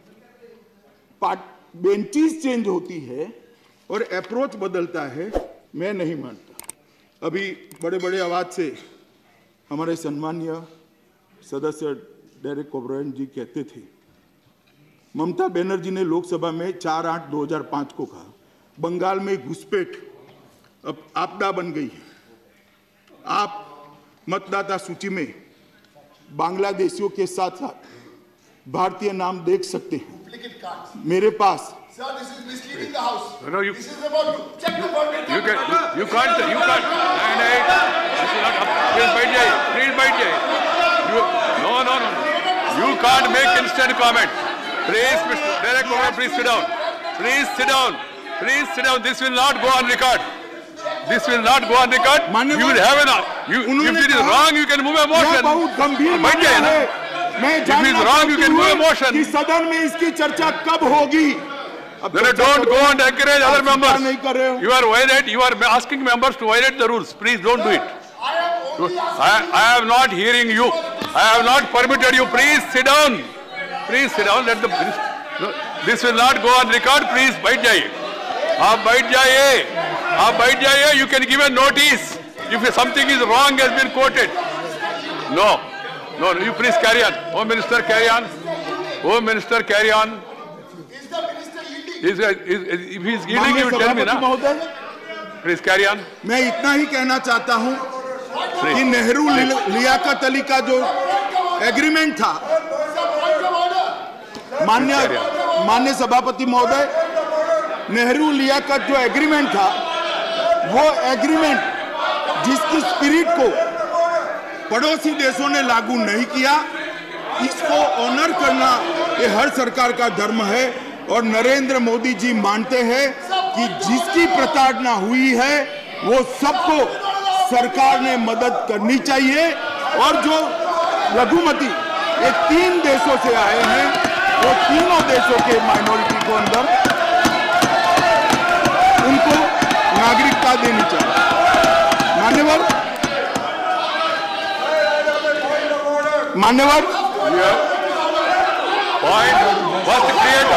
बेंचेस चेंज होती है और अप्रोच बदलता है, मैं नहीं मानता। अभी बड़े बड़े आवाज से हमारे सम्मानीय सदस्य डेरेक ओब्रायन जी कहते थे, ममता बनर्जी ने लोकसभा में 4/8/2005 को कहा, बंगाल में घुसपैठ अब आपदा बन गई है, आप मतदाता सूची में बांग्लादेशियों के साथ साथ भारतीय नाम देख सकते हैं। मेरे पास Sir, this is misleading the house. No, this is about check the you can't. Please बैठ जाइए. Please बैठ जाइए. No. You can't make instant comment. Please, Mr. Director, please sit down. Please sit down. Please sit down. This will not go on record. This will not go on record. You will have an. If it is wrong, you can move a motion. बहुत गंभीर मामला है. मैं जानना चाहता हूं कि सदन में इसकी चर्चा कब होगी. Don't go and encourage other members. नहीं कर रहे हो. You are asking members to violate the rules. Please don't do it. I am not hearing you. I have not permitted you. Please sit down. Please sit down. This will not go on record. Please बैठ जाइए. आप बैठ जाइए. You can give a notice if something is wrong has been quoted. No. You please carry on. Home Minister, carry on. Home Minister, carry on. If he is yielding, you tell me ना. Please carry on. मैं इतना ही कहना चाहता हूं कि नेहरू लियाकत अली का जो agreement था, मान्य सभापति महोदय, नेहरू लियाकत जो एग्रीमेंट था, वो एग्रीमेंट जिसकी स्पिरिट को पड़ोसी देशों ने लागू नहीं किया, इसको ऑनर करना ये हर सरकार का धर्म है. और नरेंद्र मोदी जी मानते हैं कि जिसकी प्रताड़ना हुई है वो सबको सरकार ने मदद करनी चाहिए. और जो लघुमती ये 3 देशों से आए हैं, वो तीनों देशों के माइनॉरिटी को अंदर उनको नागरिकता देनी चाहिए. मान्यवर First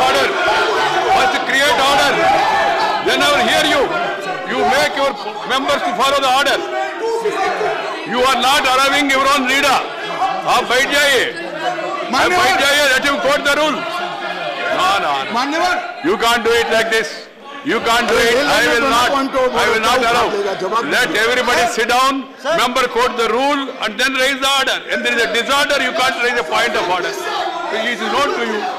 create order. Then I will hear you. You make your members to follow the order. You are not allowing your own leader. आप बैठ जाइए. Let him quote the rule. No. You can't do it like this. You can't do it. I will not allow. Let everybody sit down. Member quote the rule and then raise the order. And there is a disorder. You can't raise a point of order. It is not to you.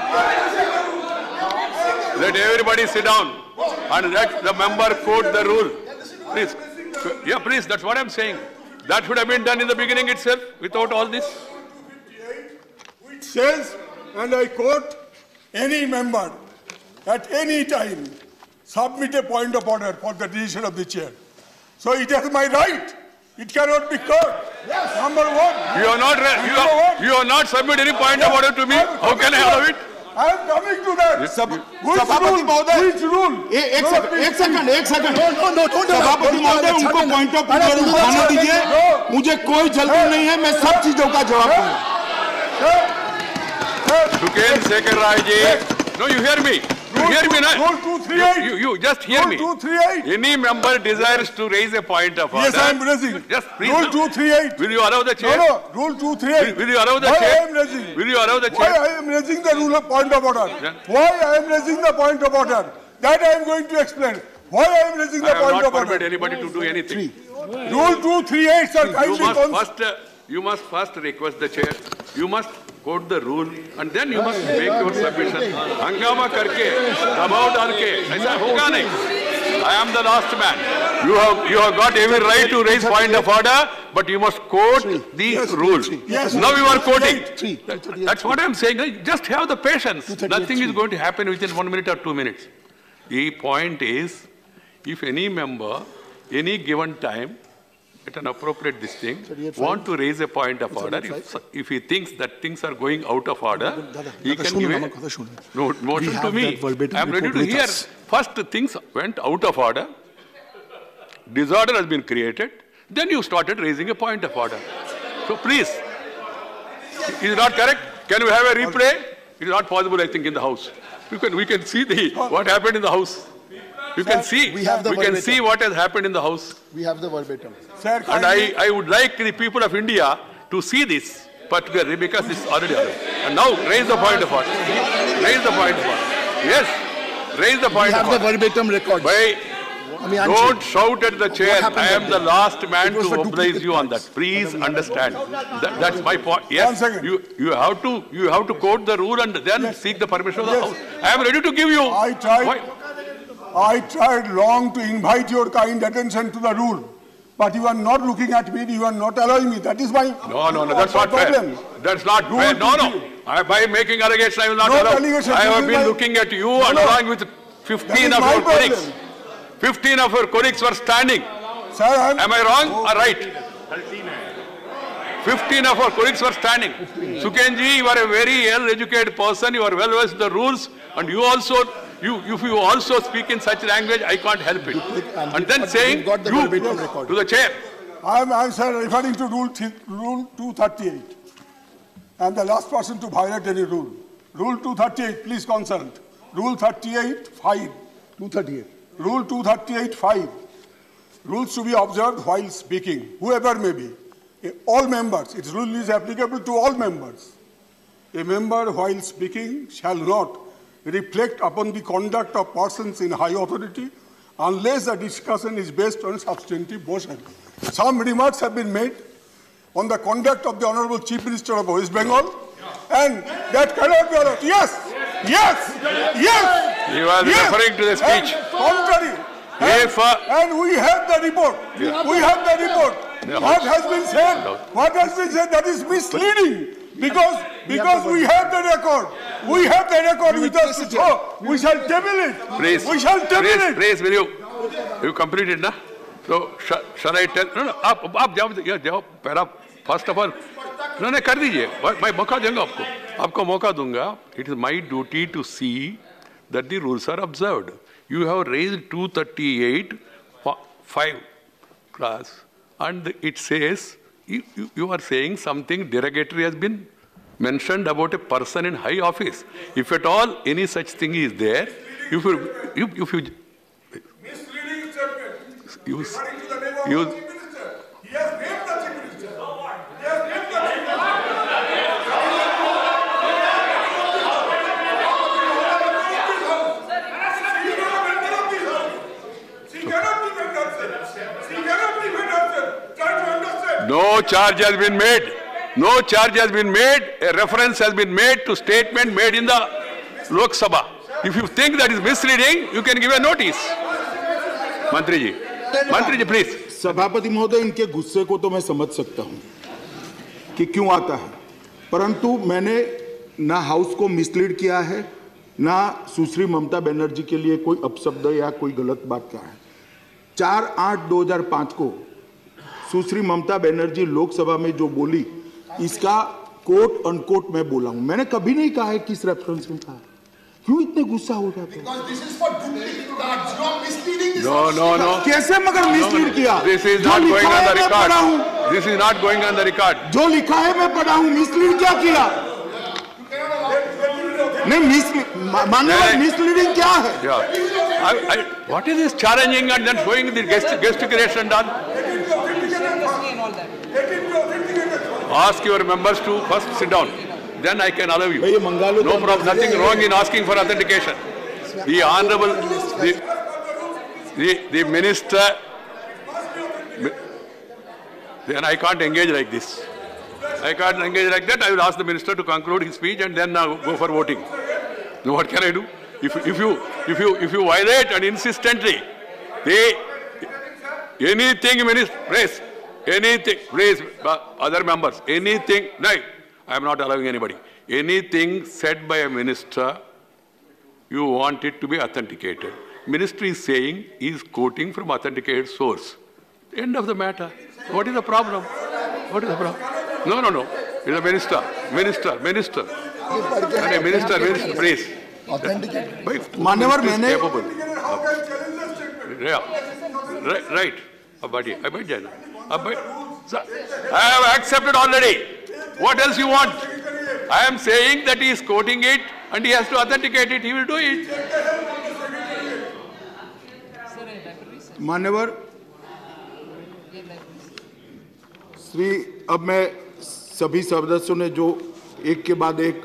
Let everybody sit down and let the member quote the rule. Please. Yeah, please. That's what I'm saying. That should have been done in the beginning itself without all this. Which says, and I quote, any member at any time submit a point of order for the decision of the chair. So it is my right. It cannot be cut. Yes. Number one. You are not submit any point of order to me. How can I allow it? I am coming to that. सभापति महोदय, एक second. सभापति महोदय, उनको point of order उठाने दीजिए. मुझे कोई जल्दी नहीं है. मैं सब चीजों का जवाब दूंगा. Suken Sekhar Rai ji. No, you hear me. You hear me now? Rule 238. You just hear me. Rule 238. Any member desires to raise a point of order. Yes, I am raising. Just please. Rule 238. Will you allow the chair? No. Rule 238. Will you allow the chair? Why I am raising? Will you allow the Why chair? I am raising the rule of point of order? Yeah. Why I am raising the point of order? That I am going to explain. Why I am raising the point of I have not permitted order? anybody to do anything. Rule 238, sir. You must first request the chair. You must quote the rule and then you must make your submission. हंगामा करके, दबाव डाल के, ऐसा होगा नहीं. I am the last man. You have got every right to raise point of order, but you must quote the rule. Yes. Now you are quoting. That's what I am saying. Just have the patience. Nothing is going to happen within 1 minute or 2 minutes. The point is, if any member, any given time, at an appropriate this thing, want to raise a point of order, if he thinks that things are going out of order, he can give a motion to me. I am ready to hear. First things went out of order, disorder has been created, then you started raising a point of order. So please, is it not correct? Can we have a replay? It is not possible, I think, in the house. We can see what happened in the house. You can see. We can see what has happened in the house. We have the verbatim. Sir, and I would like the people of India to see this particularly because this is already happened. And now raise the point of order. Raise the point of order. Yes. Raise the point of order. We have the verbatim records. Don't shout at the chair. I am the last man to oblige you on that. Please understand. That's my point. Yes. You have to quote the rule and then seek the permission of the house. I am ready to give you. I tried long to invite your kind attention to the rule. but you are not looking at me, you are not allowing me. That is my No, that's not problem. fair. That's not fair. No. By making allegation, I will not No allow. allegation. I have This is been my- looking at you and along with 15 of my your colleagues. problem. 15 of your colleagues were standing. Sir, Am I wrong or right? 15 of our colleagues were standing. Sukenji, you are a very well-educated person. You are well versed in the rules, and you also, if you also speak in such language, I can't help it. And then saying got the you verbatim record. to the chair. I'm sir, referring to rule 238. I'm the last person to violate any rule. Rule 238, please consult. Rule 38(5). 238. Rule 238(5). Rules to be observed while speaking, whoever may be. All members, its rule is applicable to all members. A member while speaking shall not reflect upon the conduct of persons in high authority unless the discussion is based on substantive motion. Some remarks have been made on the conduct of the Honorable Chief Minister of West Bengal, and that cannot be allowed. Yes. You are referring to the speech. And contrary. And we have the report. Yeah. We have the report. Yeah. What has been said, that is misleading. Because we have the record. We have the record with us. So we shall table it. Please. We shall table it. Please, will you completed, na? So shall I tell? No. आप जाओ पहला first of all. No, कर दीजिए. मैं मौका दूंगा आपको मौका दूंगा. It is my duty to see that the rules are observed. You have raised 238(5) class, and it says you are saying something derogatory has been mentioned about a person in high office. If at all any such thing is there, if you Misleading statement. Referring to the name of the Chief Minister. He has named the Chief Minister. He has named the Chief No charge has been made. No charge has been made. A reference has been made to statement made in the Lok Sabha. If you think that is misleading, you can give a notice. मंत्री जी please. सभापति महोदय, इनके गुस्से को तो मैं समझ सकता हूं कि क्यों आता है, परंतु मैंने ना हाउस को मिसलीड किया है, ना सुश्री ममता बनर्जी के लिए कोई अपशब्द या कोई गलत बात कहा है. 4/8/2005 को सुश्री ममता बनर्जी लोकसभा में जो बोली, इसका कोट अनकोट मैं बोला हूं. मैंने कभी नहीं कहा है किस रेफरेंस में कहा. क्यों इतने गुस्सा हो जाते हैं? No. कैसे मगर मिसलीड किया? This is not going on the record. This is not going on the record. जो लिखा है मैं पढ़ा हूं. मिसलीड क्या किया? नहीं, माननीय मिसलीडिंग क्या है? Yeah. What is this challenging and then showing the gesticulation done? Ask your members to first sit down. Then I can allow you. No problem. Nothing wrong in asking for authentication. The honorable, the minister. Then I can't engage like this. I can't engage like that. I will ask the minister to conclude his speech and then go for voting. Now what can I do? If you violate and insistently, anything, minister, please, anything, please, other members, anything, no, I am not allowing anybody. Anything said by a minister, you want it to be authenticated. Minister is saying he is quoting from authenticated source. End of the matter. What is the problem? What is the problem? No. It's a minister. Minister, please. Authenticated. मान्यवर मैंने. Right. I have accepted already. What else you want? I am saying that he is quoting it and he has to authenticate it. He will do it. मान्यवर श्री, अब मैं सभी सदस्यों ने जो एक के बाद एक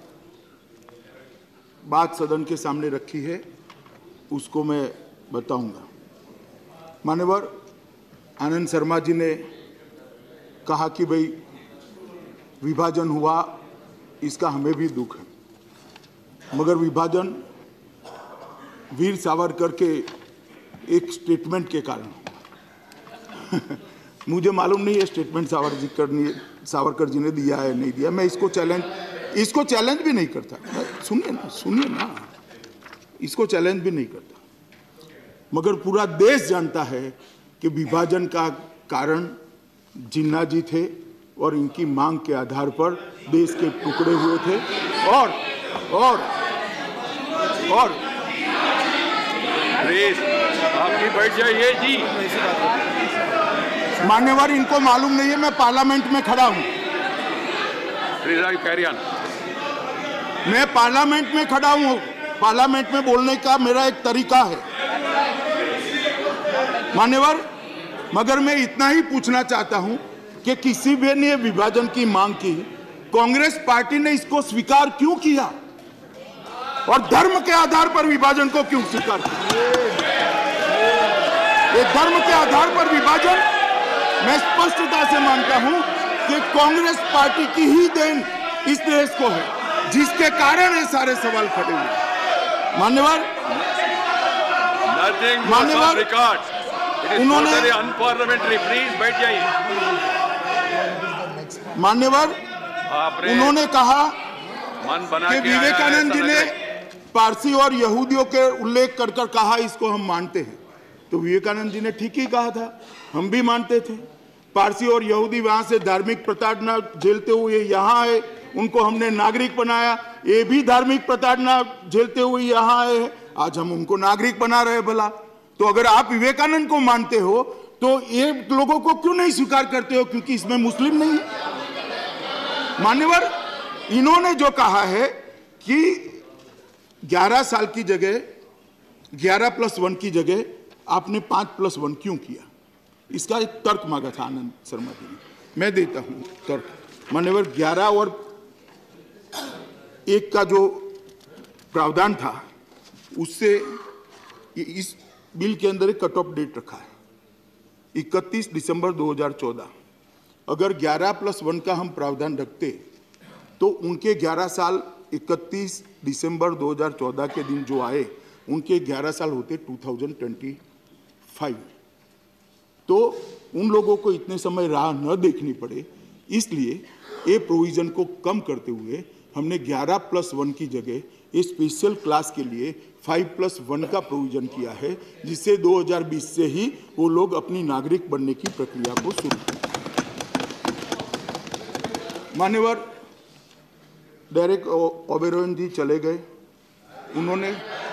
बात सदन के सामने रखी है उसको मैं बताऊंगा. मान्यवर आनंद शर्मा जी ने कहा कि भाई विभाजन हुआ, इसका हमें भी दुख है, मगर विभाजन वीर सावरकर के एक स्टेटमेंट के कारण. मुझे मालूम नहीं है स्टेटमेंट सावरकर जी ने दिया है नहीं दिया। मैं इसको चैलेंज भी नहीं करता। सुनिए ना, इसको चैलेंज भी नहीं करता। मगर पूरा देश जानता है कि विभाजन का कारण जिन्ना जी थे और इनकी मांग के आधार पर देश के टुकड़े हुए थे। और आपकी बैठ जाइए जी। मान्यवर, इनको मालूम नहीं है मैं पार्लियामेंट में खड़ा हूं। Carry on. मैं पार्लियामेंट में खड़ा हूं। पार्लियामेंट में बोलने का मेरा एक तरीका है मान्यवर। मगर मैं इतना ही पूछना चाहता हूं कि किसी भी ने विभाजन की मांग की, कांग्रेस पार्टी ने इसको स्वीकार क्यों किया और धर्म के आधार पर विभाजन को क्यों स्वीकार किया? ये धर्म के आधार पर विभाजन मैं स्पष्टता से मानता हूं कि कांग्रेस पार्टी की ही देन इस देश को है, जिसके कारण ये सारे सवाल खड़े हुए। मान्यवर, उन्होंने अनपार्लियामेंट्री, प्लीज बैठ जाइए। मान्यवर, उन्होंने कहा मन बना कि विवेकानंद जी ने पारसी और यहूदियों के उल्लेख कर कहा इसको हम मानते हैं। तो विवेकानंद जी ने ठीक ही कहा था, हम भी मानते थे। पारसी और यहूदी वहां से धार्मिक प्रताड़ना झेलते हुए यहाँ आए, उनको हमने नागरिक बनाया। ये भी धार्मिक प्रताड़ना झेलते हुए यहाँ आए हैं, आज हम उनको नागरिक बना रहे। भला तो अगर आप विवेकानंद को मानते हो तो ये लोगों को क्यों नहीं स्वीकार करते हो? क्योंकि इसमें मुस्लिम नहीं है। मान्यवर, इन्होंने जो कहा है कि 11 साल की जगह 11+1 की जगह आपने 5+1 क्यों किया, इसका एक तर्क मांगा था आनंद शर्मा जी ने। मैं देता हूं तर्क। मान्यवर, 11 और 1 का जो प्रावधान था उससे इस बिल के अंदर एक कट ऑफ डेट रखा है 31 दिसंबर 2014। अगर 11+1 का हम प्रावधान रखते तो उनके 11 साल 31 दिसंबर 2014 के दिन जो आए, उनके 11 साल होते 2025। तो उन लोगों को इतने समय राह न देखनी पड़े, इसलिए ये प्रोविजन को कम करते हुए हमने 11+1 की जगह ये स्पेशल क्लास के लिए 5+1 का प्रोविजन किया है, जिससे 2020 से ही वो लोग अपनी नागरिक बनने की प्रक्रिया को शुरू करें। मान्यवर, डेरेक ओबेरॉय जी चले गए, उन्होंने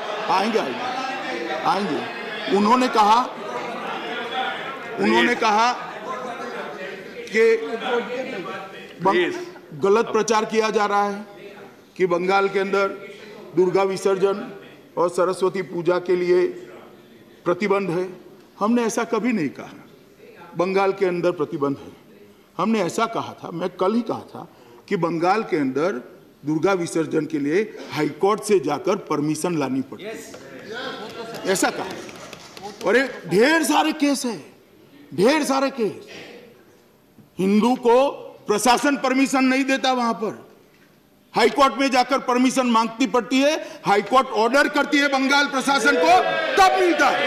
आएंगे। उन्होंने कहा कि गलत प्रचार किया जा रहा है कि बंगाल के अंदर दुर्गा विसर्जन और सरस्वती पूजा के लिए प्रतिबंध है। हमने ऐसा कभी नहीं कहा बंगाल के अंदर प्रतिबंध है। हमने ऐसा कहा था, मैं कल ही कहा था कि बंगाल के अंदर दुर्गा विसर्जन के लिए हाईकोर्ट से जाकर परमिशन लानी पड़ती है, ऐसा कहा। और ढेर सारे केस है, ढेर सारे केस। हिंदू को प्रशासन परमिशन नहीं देता, वहां पर हाईकोर्ट में जाकर परमिशन मांगती पड़ती है, हाईकोर्ट ऑर्डर करती है बंगाल प्रशासन को, तब मिलता है।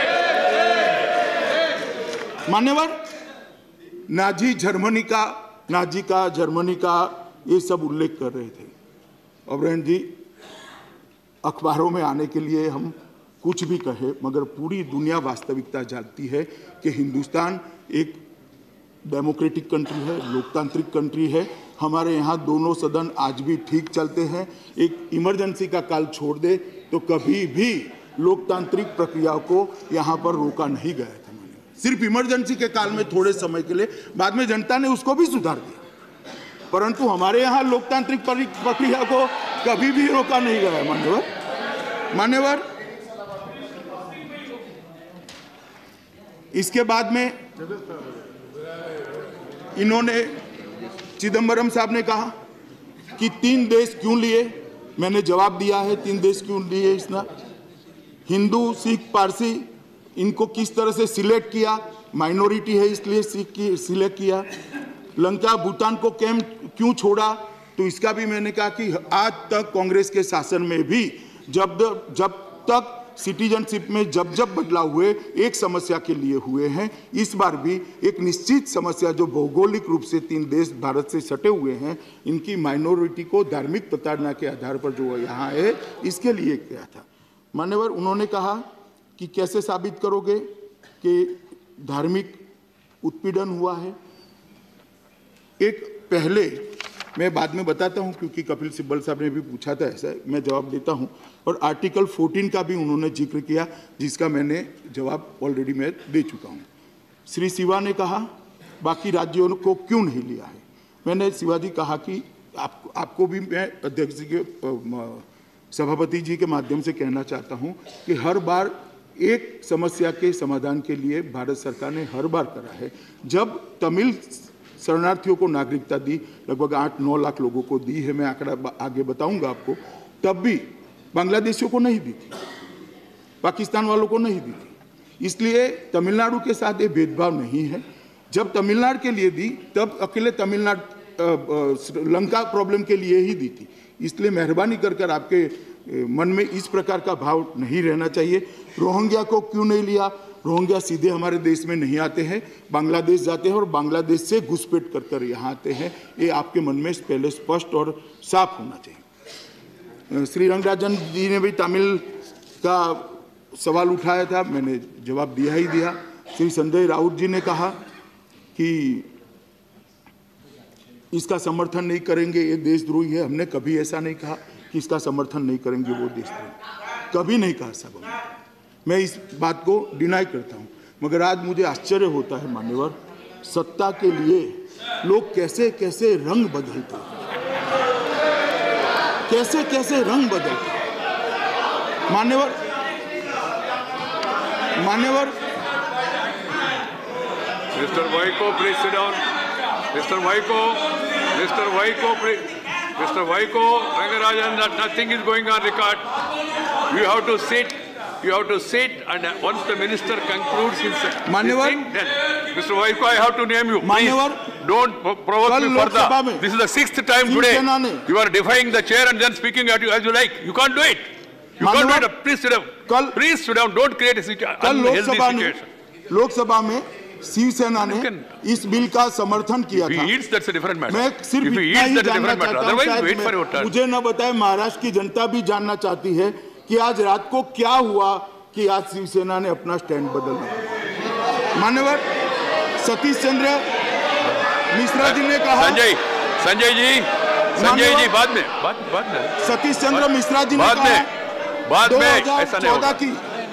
मान्यवर, नाजी जर्मनी का ये सब उल्लेख कर रहे थे। ओबेरॉय जी, अखबारों में आने के लिए हम कुछ भी कहे, मगर पूरी दुनिया वास्तविकता जानती है कि हिंदुस्तान एक डेमोक्रेटिक कंट्री है, लोकतांत्रिक कंट्री है। हमारे यहाँ दोनों सदन आज भी ठीक चलते हैं। एक इमरजेंसी का काल छोड़ दे तो कभी भी लोकतांत्रिक प्रक्रिया को यहाँ पर रोका नहीं गया था। सिर्फ इमरजेंसी के काल में थोड़े समय के लिए, बाद में जनता ने उसको भी सुधार दिया, परंतु हमारे यहाँ लोकतांत्रिक प्रक्रिया को कभी भी रोका नहीं गया। मान्यवर, इसके बाद में इन्होंने, चिदम्बरम साहब ने कहा कि 3 देश क्यों लिए। मैंने जवाब दिया है 3 देश क्यों लिए। इसने हिंदू, सिख, पारसी, इनको किस तरह से सिलेक्ट किया, माइनॉरिटी है इसलिए सिलेक्ट किया। लंका, भूटान को क्यों छोड़ा, तो इसका भी मैंने कहा कि आज तक कांग्रेस के शासन में भी जब तक सिटीजनशिप में जब जब बदलाव हुए एक समस्या के लिए हुए हैं। इस बार भी एक निश्चित समस्या जो भौगोलिक रूप से 3 देश भारत से सटे हुए हैं, इनकी माइनॉरिटी को धार्मिक प्रताड़ना के आधार पर जो यहाँ है, इसके लिए किया था। मान्यवर, उन्होंने कहा कि कैसे साबित करोगे कि धार्मिक उत्पीड़न हुआ है। एक पहले मैं बाद में बताता हूं, क्योंकि कपिल सिब्बल साहब ने भी पूछा था, ऐसा मैं जवाब देता हूं। और आर्टिकल 14 का भी उन्होंने जिक्र किया, जिसका मैंने जवाब ऑलरेडी मैं दे चुका हूं। श्री शिवा ने कहा बाकी राज्यों को क्यों नहीं लिया है। मैंने शिवाजी कहा कि आपको भी मैं अध्यक्ष जी के सभापति जी के माध्यम से कहना चाहता हूं कि हर बार एक समस्या के समाधान के लिए भारत सरकार ने हर बार करा है। जब तमिल शरणार्थियों को नागरिकता दी, लगभग 8-9 लाख लोगों को दी है, मैं आंकड़ा आगे बताऊंगा आपको, तब भी बांग्लादेशियों को नहीं दी थी, पाकिस्तान वालों को नहीं दी थी। इसलिए तमिलनाडु के साथ ये भेदभाव नहीं है। जब तमिलनाडु के लिए दी तब अकेले तमिलनाडु श्रीलंका प्रॉब्लम के लिए ही दी थी। इसलिए मेहरबानी कर आपके मन में इस प्रकार का भाव नहीं रहना चाहिए। रोहिंग्या को क्यों नहीं लिया? रोहिंग्या सीधे हमारे देश में नहीं आते हैं, बांग्लादेश जाते हैं और बांग्लादेश से घुसपैठ कर यहाँ आते हैं। ये आपके मन में पहले स्पष्ट और साफ होना चाहिए। श्री रंगराजन जी ने भी तमिल का सवाल उठाया था, मैंने जवाब दिया ही दिया। श्री संजय राउत जी ने कहा कि इसका समर्थन नहीं करेंगे, ये देशद्रोही है। हमने कभी ऐसा नहीं कहा कि इसका समर्थन नहीं करेंगे वो देशद्रोही, कभी नहीं कहा साहब। मैं इस बात को डिनाई करता हूं। मगर आज मुझे आश्चर्य होता है मान्यवर, सत्ता के लिए लोग कैसे कैसे रंग बदलते, कैसे कैसे रंग बदलते। मान्यवर mister Vaiko, please sit down. Mister Vaiko, Rangarajan, nothing is going on record. You have to sit. You have to sit, and once the minister concludes his thing, then Mr. Vaiko, I have to name you. Please don't provoke me further. This is the 6th time today. You are defying the chair and then speaking at you as you like. You can't do it. You can't do it. Please sit down. Please sit down. Don't create a unhealthy situation. Lok Sabha में शिवसेना ने इस bill का समर्थन किया था। That's a different matter. मैं सिर्फ इतना ही जानना चाहता हूं, मुझे न बताए, महाराष्ट्र की जनता भी जानना चाहती है कि आज रात को क्या हुआ कि आज शिवसेना ने अपना स्टैंड बदला। मान्यवर सतीश चंद्र मिश्रा जी ने कहा, संजय जी बाद में सतीश चंद्र मिश्रा जी ने कहा 2014 की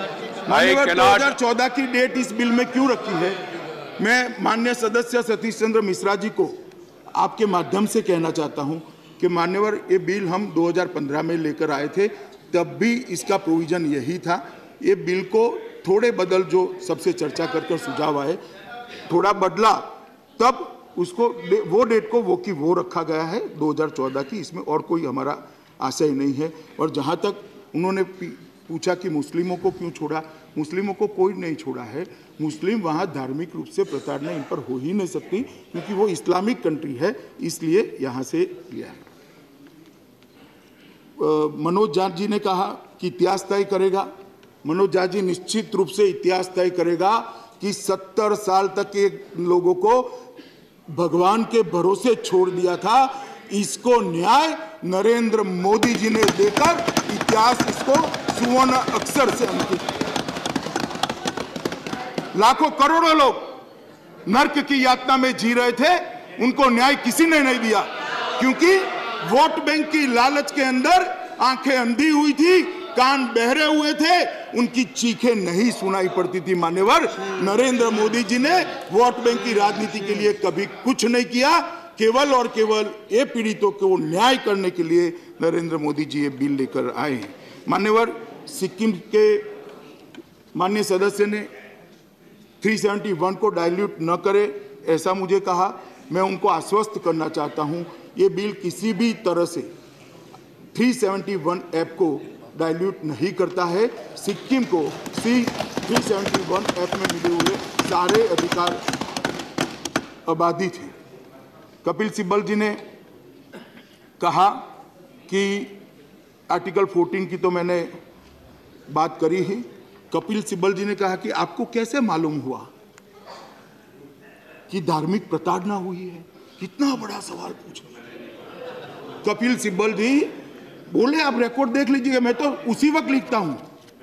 2014 की डेट इस बिल में क्यों रखी है। मैं माननीय सदस्य सतीश चंद्र मिश्रा जी को आपके माध्यम से कहना चाहता हूं कि मान्यवर, ये बिल हम 2015 में लेकर आए थे, तब भी इसका प्रोविजन यही था। ये बिल को थोड़े बदल, जो सबसे चर्चा कर सुझाव आए, थोड़ा बदला, तब उसको वो डेट को वो रखा गया है 2014 की। इसमें और कोई हमारा आशय नहीं है। और जहाँ तक उन्होंने पूछा कि मुस्लिमों को क्यों छोड़ा, मुस्लिमों को कोई नहीं छोड़ा है। मुस्लिम वहाँ धार्मिक रूप से प्रताड़ना इन पर हो ही नहीं सकती, क्योंकि वो इस्लामिक कंट्री है, इसलिए यहाँ से लिया है। मनोज झा जी ने कहा कि इतिहास तय करेगा। मनोज झा जी निश्चित रूप से इतिहास तय करेगा कि 70 साल तक एक लोगों को भगवान के भरोसे छोड़ दिया था, इसको न्याय नरेंद्र मोदी जी ने देकर इतिहास इसको सुवर्ण अक्षर से अंकित। लाखों करोड़ों लोग नर्क की यातना में जी रहे थे, उनको न्याय किसी ने नहीं दिया, क्योंकि वोट बैंक की लालच के अंदर आंखें अंधी हुई थी, कान बहरे हुए थे, उनकी चीखें नहीं सुनाई पड़ती थी। मान्यवर, नरेंद्र मोदी जी ने वोट बैंक की राजनीति के लिए कभी कुछ नहीं किया, केवल और केवल ये पीड़ितों को न्याय करने के लिए नरेंद्र मोदी जी ये बिल लेकर आए हैं। मान्यवर, सिक्किम के माननीय सदस्य ने 371 को डाइल्यूट न करे, ऐसा मुझे कहा। मैं उनको आश्वस्त करना चाहता हूं, ये बिल किसी भी तरह से 371 ऐप को डाइल्यूट नहीं करता है। सिक्किम को 371 ऐप में मिले हुए सारे अधिकार अबाधित हैं। कपिल सिब्बल जी ने कहा कि आर्टिकल 14 की तो मैंने बात करी ही। कपिल सिब्बल जी ने कहा कि आपको कैसे मालूम हुआ कि धार्मिक प्रताड़ना हुई है? कितना बड़ा सवाल पूछ लिया। कपिल सिब्बल जी बोले आप रिकॉर्ड देख लीजिए, मैं तो उसी वक्त लिखता हूं।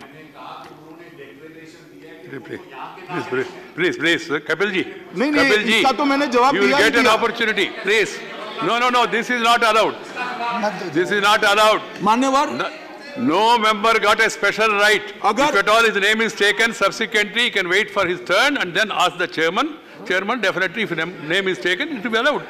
प्लीज कपिल जी, नहीं कपिल जी, इसका तो मैंने जवाब दिया। You will get an opportunity, please. No, this is not allowed. This is not allowed. मान्यवर, no member got a special right. If at all his name is taken, subsequently he can wait for his turn and then ask the chairman. Chairman, definitely if name is taken, it will be allowed.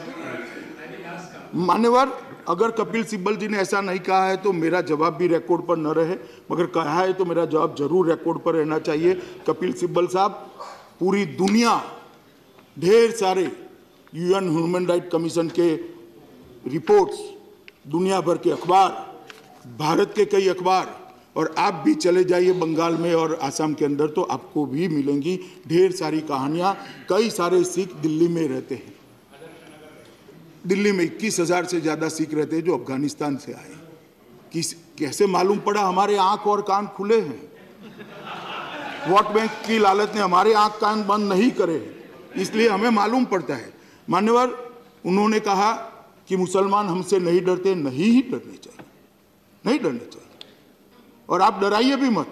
मान्यवर, अगर कपिल सिब्बल जी ने ऐसा नहीं कहा है तो मेरा जवाब भी रिकॉर्ड पर न रहे, मगर कहा है तो मेरा जवाब जरूर रिकॉर्ड पर रहना चाहिए। कपिल सिब्बल साहब, पूरी दुनिया, ढेर सारे यूएन ह्यूमन राइट कमीशन के रिपोर्ट्स, दुनिया भर के अखबार, भारत के कई अखबार, और आप भी चले जाइए बंगाल में और आसाम के अंदर तो आपको भी मिलेंगी ढेर सारी कहानियां। कई सारे सिख दिल्ली में रहते हैं। दिल्ली में 21,000 से ज्यादा सिख रहते हैं जो अफगानिस्तान से आए। कैसे मालूम पड़ा? हमारे आंख और कान खुले हैं। वोट बैंक की लालच ने हमारे आंख कान बंद नहीं करे, इसलिए हमें मालूम पड़ता है। मान्यवर, उन्होंने कहा कि मुसलमान हमसे नहीं डरते। नहीं ही डरने चाहिए, नहीं डरने चाहिए, और आप डराइए भी मत।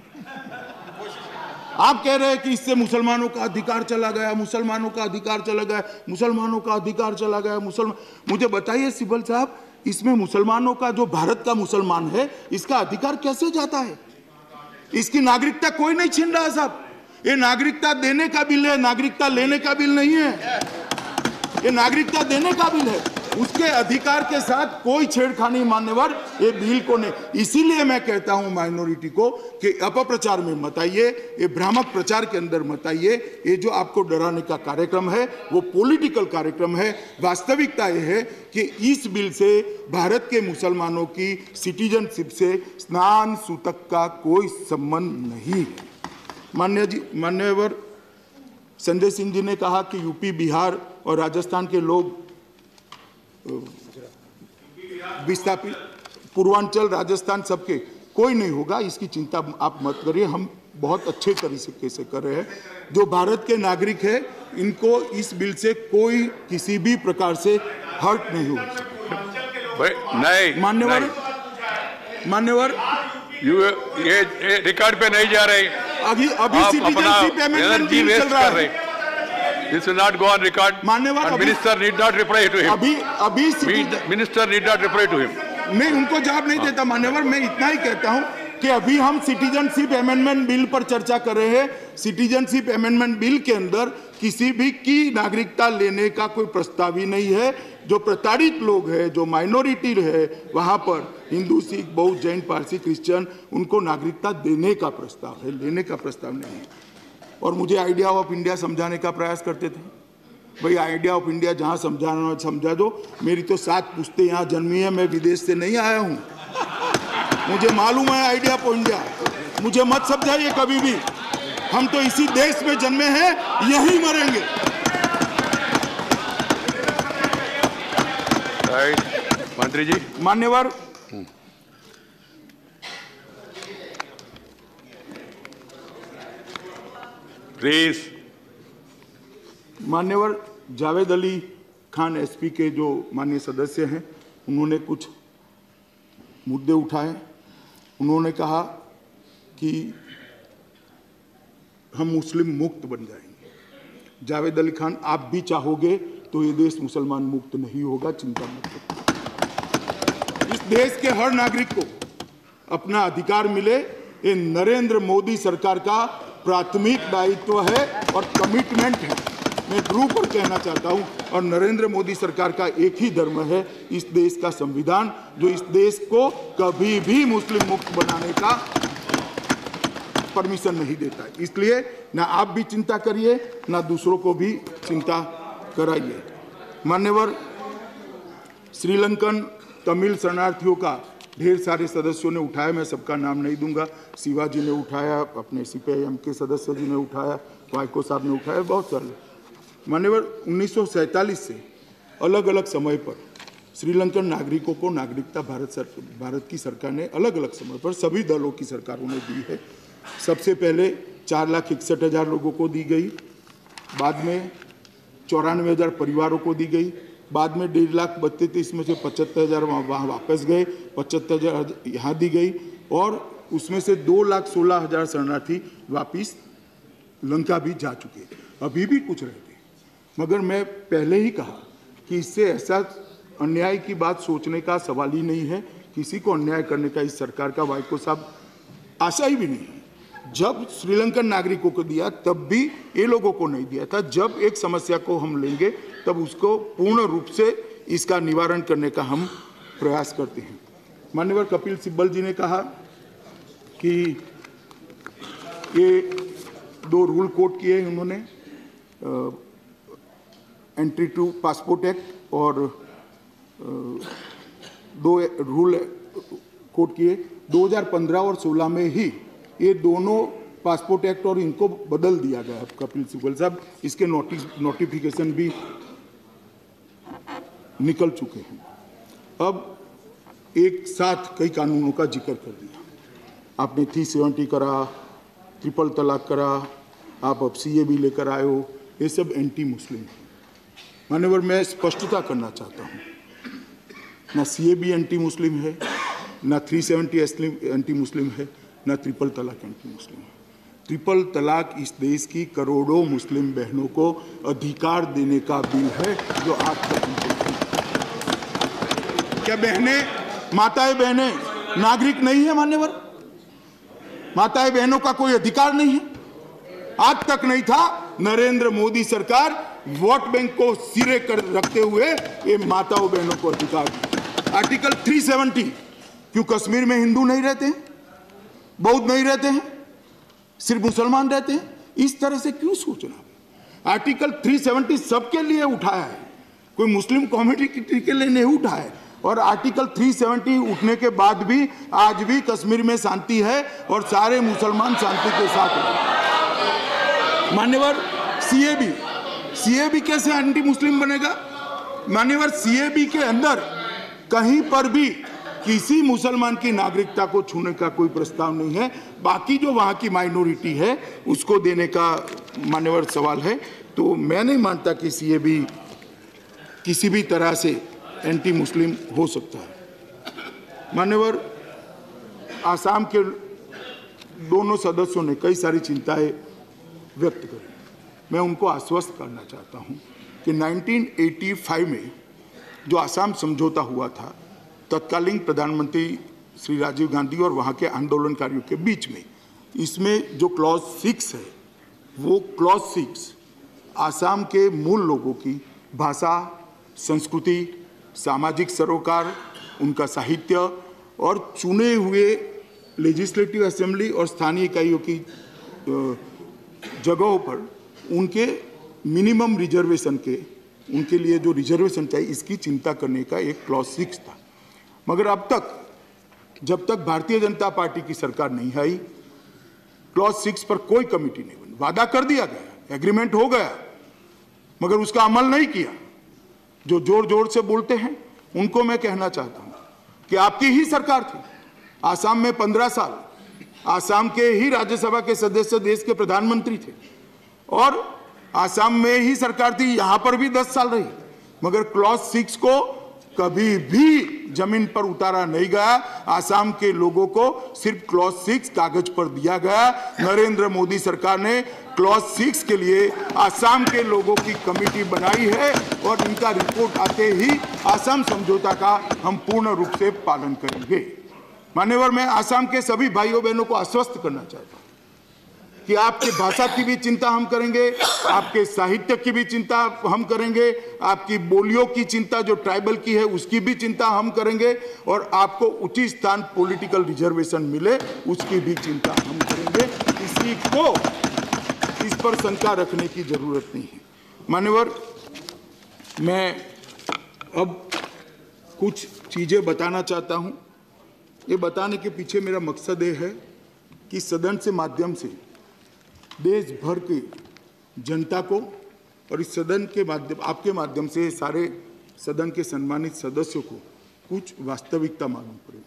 आप कह रहे हैं कि इससे मुसलमानों का अधिकार चला गया, मुसलमानों का अधिकार चला गया, मुसलमानों का अधिकार चला गया। मुझे बताइए सिब्बल साहब, इसमें मुसलमानों का, जो भारत का मुसलमान है, इसका अधिकार कैसे जाता है? इसकी नागरिकता कोई नहीं छीन रहा साहब। ये नागरिकता देने का बिल है, नागरिकता लेने का बिल नहीं है। ये नागरिकता देने का बिल है। उसके अधिकार के साथ कोई छेड़खानी मान्यवर ये बिल को नहीं। इसीलिए मैं कहता हूं माइनॉरिटी को कि अपप्रचार में मत आइए, ये भ्रामक प्रचार के अंदर मत आइए। ये जो आपको डराने का कार्यक्रम है वो पॉलिटिकल कार्यक्रम है। वास्तविकता ये है कि इस बिल से भारत के मुसलमानों की सिटीजनशिप से स्नान सूतक का कोई संबंध नहीं है। मान्यवर संजय सिंह जी ने कहा कि यूपी, बिहार और राजस्थान के लोग विस्थापित, पूर्वांचल, राजस्थान, सबके कोई नहीं होगा, इसकी चिंता आप मत करिए। हम बहुत अच्छे तरीके से कर रहे हैं। जो भारत के नागरिक है, इनको इस बिल से कोई किसी भी प्रकार से हर्ट नहीं होगा। नहीं मान्यवर, ये रिकॉर्ड पे नहीं जा रहे। अभी सिटीजनशिप अमेंडमेंट बिल चल रहा है। This will not go on record. मान्यवर, minister need not reply to him. अभी minister need not reply to him. मैं उनको जवाब नहीं देता मान्यवर। मैं इतना ही कहता हूं कि अभी हम सिटीजनशिप अमेंडमेंट बिल पर चर्चा कर रहे हैं। सिटीजनशिप अमेंडमेंट बिल के अंदर किसी भी की नागरिकता लेने का कोई प्रस्ताव ही नहीं है। जो प्रताड़ित लोग हैं, जो माइनॉरिटी है, वहां पर हिंदू, सिख, बौद्ध, जैन, पारसी, क्रिश्चियन, उनको नागरिकता देने का प्रस्ताव है, लेने का प्रस्ताव नहीं है। और मुझे आइडिया ऑफ इंडिया समझाने का प्रयास करते थे। भाई आइडिया ऑफ इंडिया जहां समझाना समझा दो। मेरी तो 7 पुश्तें यहाँ जन्मी है, मैं विदेश से नहीं आया हूँ। मुझे मालूम है आइडिया ऑफ इंडिया। मुझे मत समझाइए कभी भी। हम तो इसी देश में जन्मे हैं, यहीं मरेंगे। मंत्री जी, मान्यवर, प्लीज। मान्यवर जावेद अली खान एसपी के जो माननीय सदस्य हैं, उन्होंने कुछ मुद्दे उठाए। उन्होंने कहा कि हम मुस्लिम मुक्त बन जाएंगे। जावेद अली खान, आप भी चाहोगे तो ये देश मुसलमान मुक्त नहीं होगा, चिंता मत करो। इस देश के हर नागरिक को अपना अधिकार मिले, ये नरेंद्र मोदी सरकार का प्राथमिक दायित्व है और कमिटमेंट है। मैं ध्रुव पर कहना चाहता हूं, और नरेंद्र मोदी सरकार का एक ही धर्म है, इस देश का संविधान, जो इस देश को कभी भी मुस्लिम मुक्त बनाने का परमिशन नहीं देता। इसलिए ना आप भी चिंता करिए, ना दूसरों को भी चिंता कराइए। मान्यवर, श्रीलंकन तमिल शरणार्थियों का ढेर सारे सदस्यों ने उठाया। मैं सबका नाम नहीं दूंगा। शिवाजी ने उठाया, अपने सीपीआईएम के सदस्य जी ने उठाया, वाइको साहब ने उठाया, बहुत सारे। मान्यवर, 1947 से अलग अलग समय पर श्रीलंकन नागरिकों को नागरिकता भारत की सरकार ने अलग अलग समय पर सभी दलों की सरकारों ने दी है। सबसे पहले 4,61,000 लोगों को दी गई, बाद में 94,000 परिवारों को दी गई, बाद में 1,32,33 में से 75,000 वहाँ वापस गए, 75,000 यहाँ दी गई और उसमें से 2,16,000 शरणार्थी वापिस लंका भी जा चुके, अभी भी कुछ रह गए। मगर मैं पहले ही कहा कि इससे ऐसा अन्याय की बात सोचने का सवाल ही नहीं है, किसी को अन्याय करने का इस सरकार का वाइको साहब आशा ही भी नहीं है। जब श्रीलंकन नागरिकों को दिया तब भी ये लोगों को नहीं दिया था। जब एक समस्या को हम लेंगे तब उसको पूर्ण रूप से इसका निवारण करने का हम प्रयास करते हैं। माननीय कपिल सिब्बल जी ने कहा कि ये 2 रूल कोट किए उन्होंने, एंट्री टू पासपोर्ट एक्ट और 2 रूल कोट किए। 2015 और 16 में ही ये दोनों पासपोर्ट एक्ट और इनको बदल दिया गया। कपिल सिब्बल साहब, इसके नोटिफिकेशन भी निकल चुके हैं। अब एक साथ कई कानूनों का जिक्र कर दिया आपने, 370 करा, ट्रिपल तलाक करा, आप अब CA भी लेकर आए हो, ये सब एंटी मुस्लिम है। मान्यवर, मैं स्पष्टता करना चाहता हूँ, ना CA भी एंटी मुस्लिम है, ना 370 एंटी मुस्लिम है, ना ट्रिपल तलाक एंटी मुस्लिम है। ट्रिपल तलाक इस देश की करोड़ों मुस्लिम बहनों को अधिकार देने का बिल है जो आज तक क्या माताएं बहनें नागरिक नहीं है? मान्यवर, माताएं बहनों का कोई अधिकार नहीं है, आज तक नहीं था। नरेंद्र मोदी सरकार वोट बैंक को सिरे कर रखते हुए ये माताओं बहनों को अधिकार दिया। आर्टिकल 370, क्यों कश्मीर में हिंदू नहीं रहते हैं, बौद्ध नहीं रहते हैं, सिर्फ मुसलमान रहते हैं? इस तरह से क्यों सोचना? आर्टिकल 370 सबके लिए उठाया है, कोई मुस्लिम कम्युनिटी के लिए नहीं उठाया है। और आर्टिकल 370 उठने के बाद भी आज भी कश्मीर में शांति है और सारे मुसलमान शांति के साथ हैं। मान्यवर, CAB कैसे एंटी मुस्लिम बनेगा? मान्यवर, CAB के अंदर कहीं पर भी किसी मुसलमान की नागरिकता को छूने का कोई प्रस्ताव नहीं है। बाकी जो वहाँ की माइनॉरिटी है उसको देने का मान्यवर सवाल है। तो मैं नहीं मानता कि CAB किसी भी तरह से एंटी मुस्लिम हो सकता है। मान्यवर, आसाम के दोनों सदस्यों ने कई सारी चिंताएं व्यक्त करी। मैं उनको आश्वस्त करना चाहता हूं कि 1985 में जो आसाम समझौता हुआ था तत्कालीन प्रधानमंत्री श्री राजीव गांधी और वहाँ के आंदोलनकारियों के बीच में, इसमें जो क्लॉज 6 है वो क्लॉज 6 आसाम के मूल लोगों की भाषा, संस्कृति, सामाजिक सरोकार, उनका साहित्य और चुने हुए लेजिस्लेटिव असेंबली और स्थानीय इकाइयों की जगहों पर उनके मिनिमम रिजर्वेशन के, उनके लिए जो रिजर्वेशन चाहिए इसकी चिंता करने का एक क्लॉज 6 था। मगर अब तक, जब तक भारतीय जनता पार्टी की सरकार नहीं आई, क्लॉज 6 पर कोई कमेटी नहीं बनी। वादा कर दिया गया, एग्रीमेंट हो गया, मगर उसका अमल नहीं किया। जो जोर जोर से बोलते हैं उनको मैं कहना चाहता हूं कि आपकी ही सरकार थी आसाम में 15 साल, आसाम के ही राज्यसभा के सदस्य देश के प्रधानमंत्री थे और आसाम में ही सरकार थी, यहां पर भी 10 साल रही, मगर क्लॉज 6 को कभी भी जमीन पर उतारा नहीं गया। आसाम के लोगों को सिर्फ क्लॉज 6 कागज पर दिया गया। नरेंद्र मोदी सरकार ने क्लॉज 6 के लिए आसाम के लोगों की कमेटी बनाई है और इनका रिपोर्ट आते ही आसाम समझौता का हम पूर्ण रूप से पालन करेंगे। मान्यवर, मैं आसाम के सभी भाइयों बहनों को आश्वस्त करना चाहता हूं कि आपकी भाषा की भी चिंता हम करेंगे, आपके साहित्य की भी चिंता हम करेंगे, आपकी बोलियों की चिंता जो ट्राइबल की है उसकी भी चिंता हम करेंगे और आपको उचित स्थान पॉलिटिकल रिजर्वेशन मिले उसकी भी चिंता हम करेंगे। किसी को इस पर शंका रखने की जरूरत नहीं है। मान्यवर, मैं अब कुछ चीजें बताना चाहता हूं। ये बताने के पीछे मेरा मकसद ये है कि सदन से माध्यम से देश भर की जनता को और इस सदन के माध्यम, आपके माध्यम से सारे सदन के सम्मानित सदस्यों को कुछ वास्तविकता मालूम पड़े।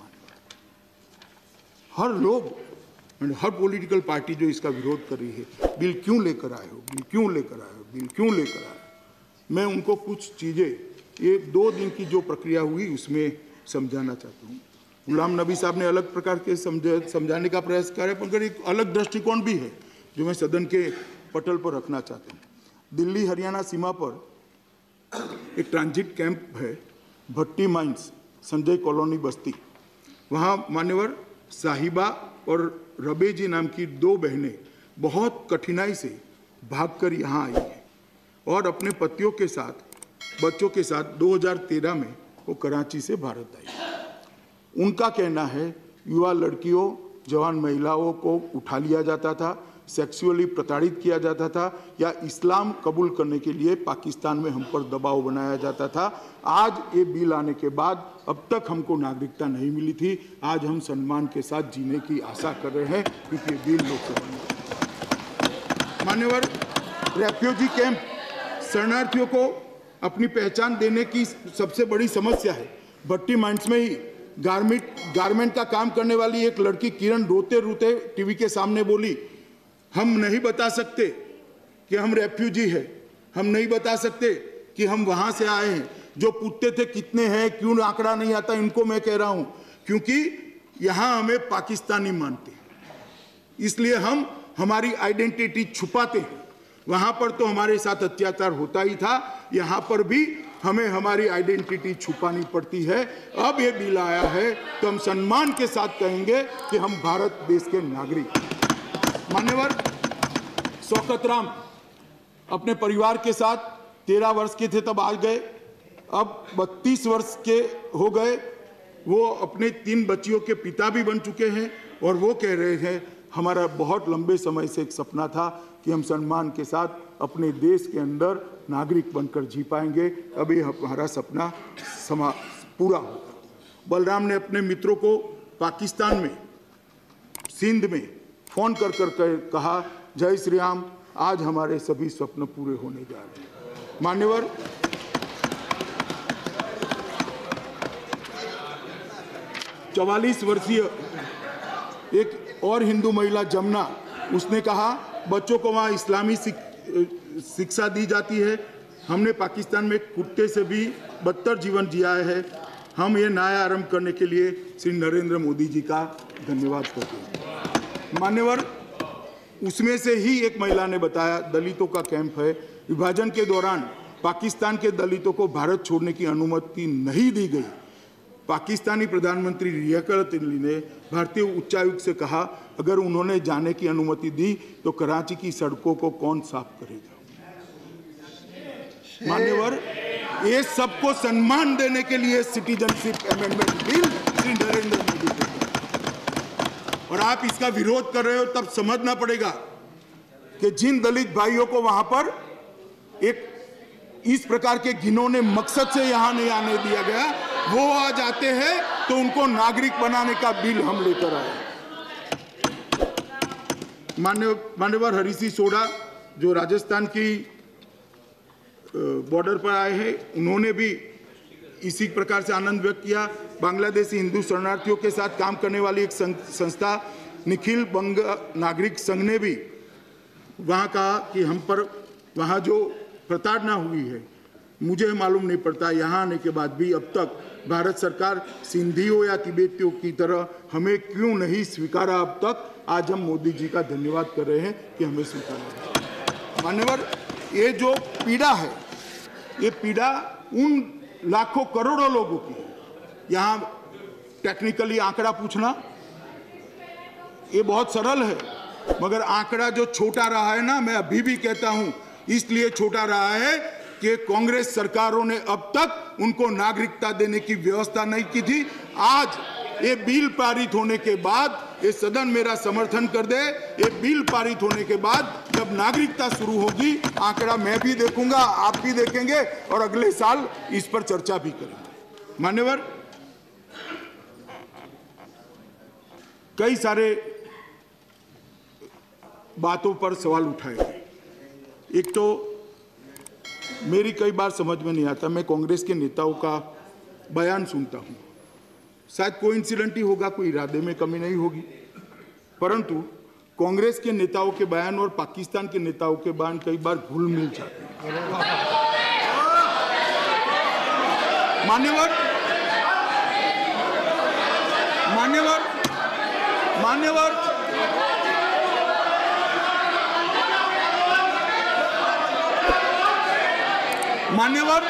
हर लोग, हर पॉलिटिकल पार्टी जो इसका विरोध कर रही है, बिल क्यों लेकर आए हो, बिल क्यों लेकर आए हो, बिल क्यों लेकर आए हो, मैं उनको कुछ चीज़ें ये 2 दिन की जो प्रक्रिया हुई उसमें समझाना चाहता हूँ। गुलाम नबी साहब ने अलग प्रकार के समझाने का प्रयास किया, मगर एक अलग दृष्टिकोण भी है जो मैं सदन के पटल पर रखना चाहता हूँ। दिल्ली हरियाणा सीमा पर एक ट्रांजिट कैंप है, भट्टी माइंस, संजय कॉलोनी बस्ती। वहाँ मान्यवर साहिबा और रबेजी नाम की 2 बहनें बहुत कठिनाई से भागकर यहाँ आई हैं और अपने पतियों के साथ, बच्चों के साथ 2013 में वो कराची से भारत आई। उनका कहना है युवा लड़कियों, जवान महिलाओं को उठा लिया जाता था, सेक्सुअली प्रताड़ित किया जाता था या इस्लाम कबूल करने के लिए पाकिस्तान में हम पर दबाव बनाया जाता था। आज ये बिल आने के बाद अब तक हमको नागरिकता नहीं मिली थी, आज हम सम्मान के साथ जीने की आशा कर रहे हैं क्योंकि बिल लोकसभा में। मान्यवर, रेफ्यूजी कैंप शरणार्थियों को अपनी पहचान देने की सबसे बड़ी समस्या है। भट्टी माइंस में ही गारमेंट का काम करने वाली एक लड़की किरण रोते रोते टीवी के सामने बोली, हम नहीं बता सकते कि हम रेफ्यूजी हैं, हम नहीं बता सकते कि हम वहां से आए हैं। जो पूछते थे कितने हैं, क्यों आंकड़ा नहीं आता, इनको मैं कह रहा हूं क्योंकि यहां हमें पाकिस्तानी मानते हैं, इसलिए हम हमारी आइडेंटिटी छुपाते हैं। वहां पर तो हमारे साथ अत्याचार होता ही था, यहां पर भी हमें हमारी आइडेंटिटी छुपानी पड़ती है। अब ये बिल आया है तो हम सम्मान के साथ कहेंगे कि हम भारत देश के नागरिक। मान्यवर, शौकत राम अपने परिवार के साथ 13 वर्ष के थे तब आ गए, अब 32 वर्ष के हो गए। वो अपने 3 बच्चियों के पिता भी बन चुके हैं और वो कह रहे हैं हमारा बहुत लंबे समय से एक सपना था कि हम सम्मान के साथ अपने देश के अंदर नागरिक बनकर जी पाएंगे। अब ये हमारा सपना पूरा होगा। बलराम ने अपने मित्रों को पाकिस्तान में, सिंध में फोन कर कहा, जय श्री राम, आज हमारे सभी स्वप्न पूरे होने जा रहे हैं। मान्यवर, चवालीस वर्षीय एक और हिंदू महिला जमुना, उसने कहा बच्चों को वहाँ इस्लामी शिक्षा दी जाती है। हमने पाकिस्तान में कुत्ते से भी बदतर जीवन जिया है। हम ये नया आरंभ करने के लिए श्री नरेंद्र मोदी जी का धन्यवाद करते हैं। मान्यवर, उसमें से ही एक महिला ने बताया, दलितों का कैंप है, विभाजन के दौरान पाकिस्तान के दलितों को भारत छोड़ने की अनुमति नहीं दी गई। पाकिस्तानी प्रधानमंत्री रियासत अली ने भारतीय उच्चायुक्त से कहा अगर उन्होंने जाने की अनुमति दी तो कराची की सड़कों को कौन साफ करेगा। मान्यवर, ये सबको सम्मान देने के लिए citizenship amendment bill Shri Narendra Modi को, और आप इसका विरोध कर रहे हो, तब समझना पड़ेगा कि जिन दलित भाइयों को वहां पर एक इस प्रकार के घिनौने मकसद से यहां नहीं आने दिया गया, वो आ जाते हैं तो उनको नागरिक बनाने का बिल हम लेकर आए। मान्यवर हरीसी सोडा जो राजस्थान की बॉर्डर पर आए हैं, उन्होंने भी इसी प्रकार से आनंद व्यक्त किया। बांग्लादेशी हिंदू शरणार्थियों के साथ काम करने वाली एक संस्था निखिल बंग नागरिक संघ ने भी वहाँ कहा कि हम पर वहाँ जो प्रताड़ना हुई है, मुझे मालूम नहीं पड़ता यहाँ आने के बाद भी अब तक भारत सरकार सिंधियों या तिब्बतियों की तरह हमें क्यों नहीं स्वीकारा अब तक। आज हम मोदी जी का धन्यवाद कर रहे हैं कि हमें स्वीकारा। मान्यवर, ये जो पीड़ा है, ये पीड़ा उन लाखों करोड़ों लोगों की है। यहाँ टेक्निकली आंकड़ा पूछना ये बहुत सरल है, मगर आंकड़ा जो छोटा रहा है ना, मैं अभी भी कहता हूं इसलिए छोटा रहा है कि कांग्रेस सरकारों ने अब तक उनको नागरिकता देने की व्यवस्था नहीं की थी। आज ये बिल पारित होने के बाद, ये सदन मेरा समर्थन कर दे, ये बिल पारित होने के बाद जब नागरिकता शुरू होगी, आंकड़ा मैं भी देखूंगा, आप भी देखेंगे और अगले साल इस पर चर्चा भी करेंगे। मान्यवर, कई सारे बातों पर सवाल उठाए गए। एक तो मेरी कई बार समझ में नहीं आता, मैं कांग्रेस के नेताओं का बयान सुनता हूं, शायद कोइंसिडेंट ही होगा, कोई इरादे में कमी नहीं होगी, परंतु कांग्रेस के नेताओं के बयान और पाकिस्तान के नेताओं के बयान कई बार घुल मिल जाते हैं। मान्यवर मान्यवर मान्यवर मान्यवर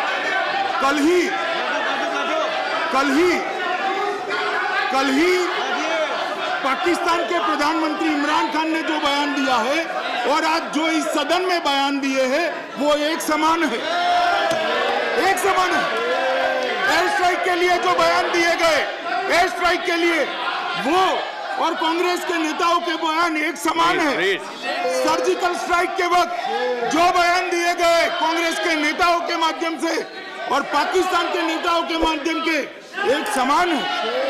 कल ही पाकिस्तान के प्रधानमंत्री इमरान खान ने जो बयान दिया है और आज जो इस सदन में बयान दिए हैं वो एक समान है, एक समान है। एयर स्ट्राइक के लिए जो बयान दिए गए, एयर स्ट्राइक के लिए वो और कांग्रेस के नेताओं के बयान एक समान है। सर्जिकल स्ट्राइक के वक्त जो बयान दिए गए कांग्रेस के नेताओं के माध्यम से और पाकिस्तान के नेताओं के माध्यम के एक समान है।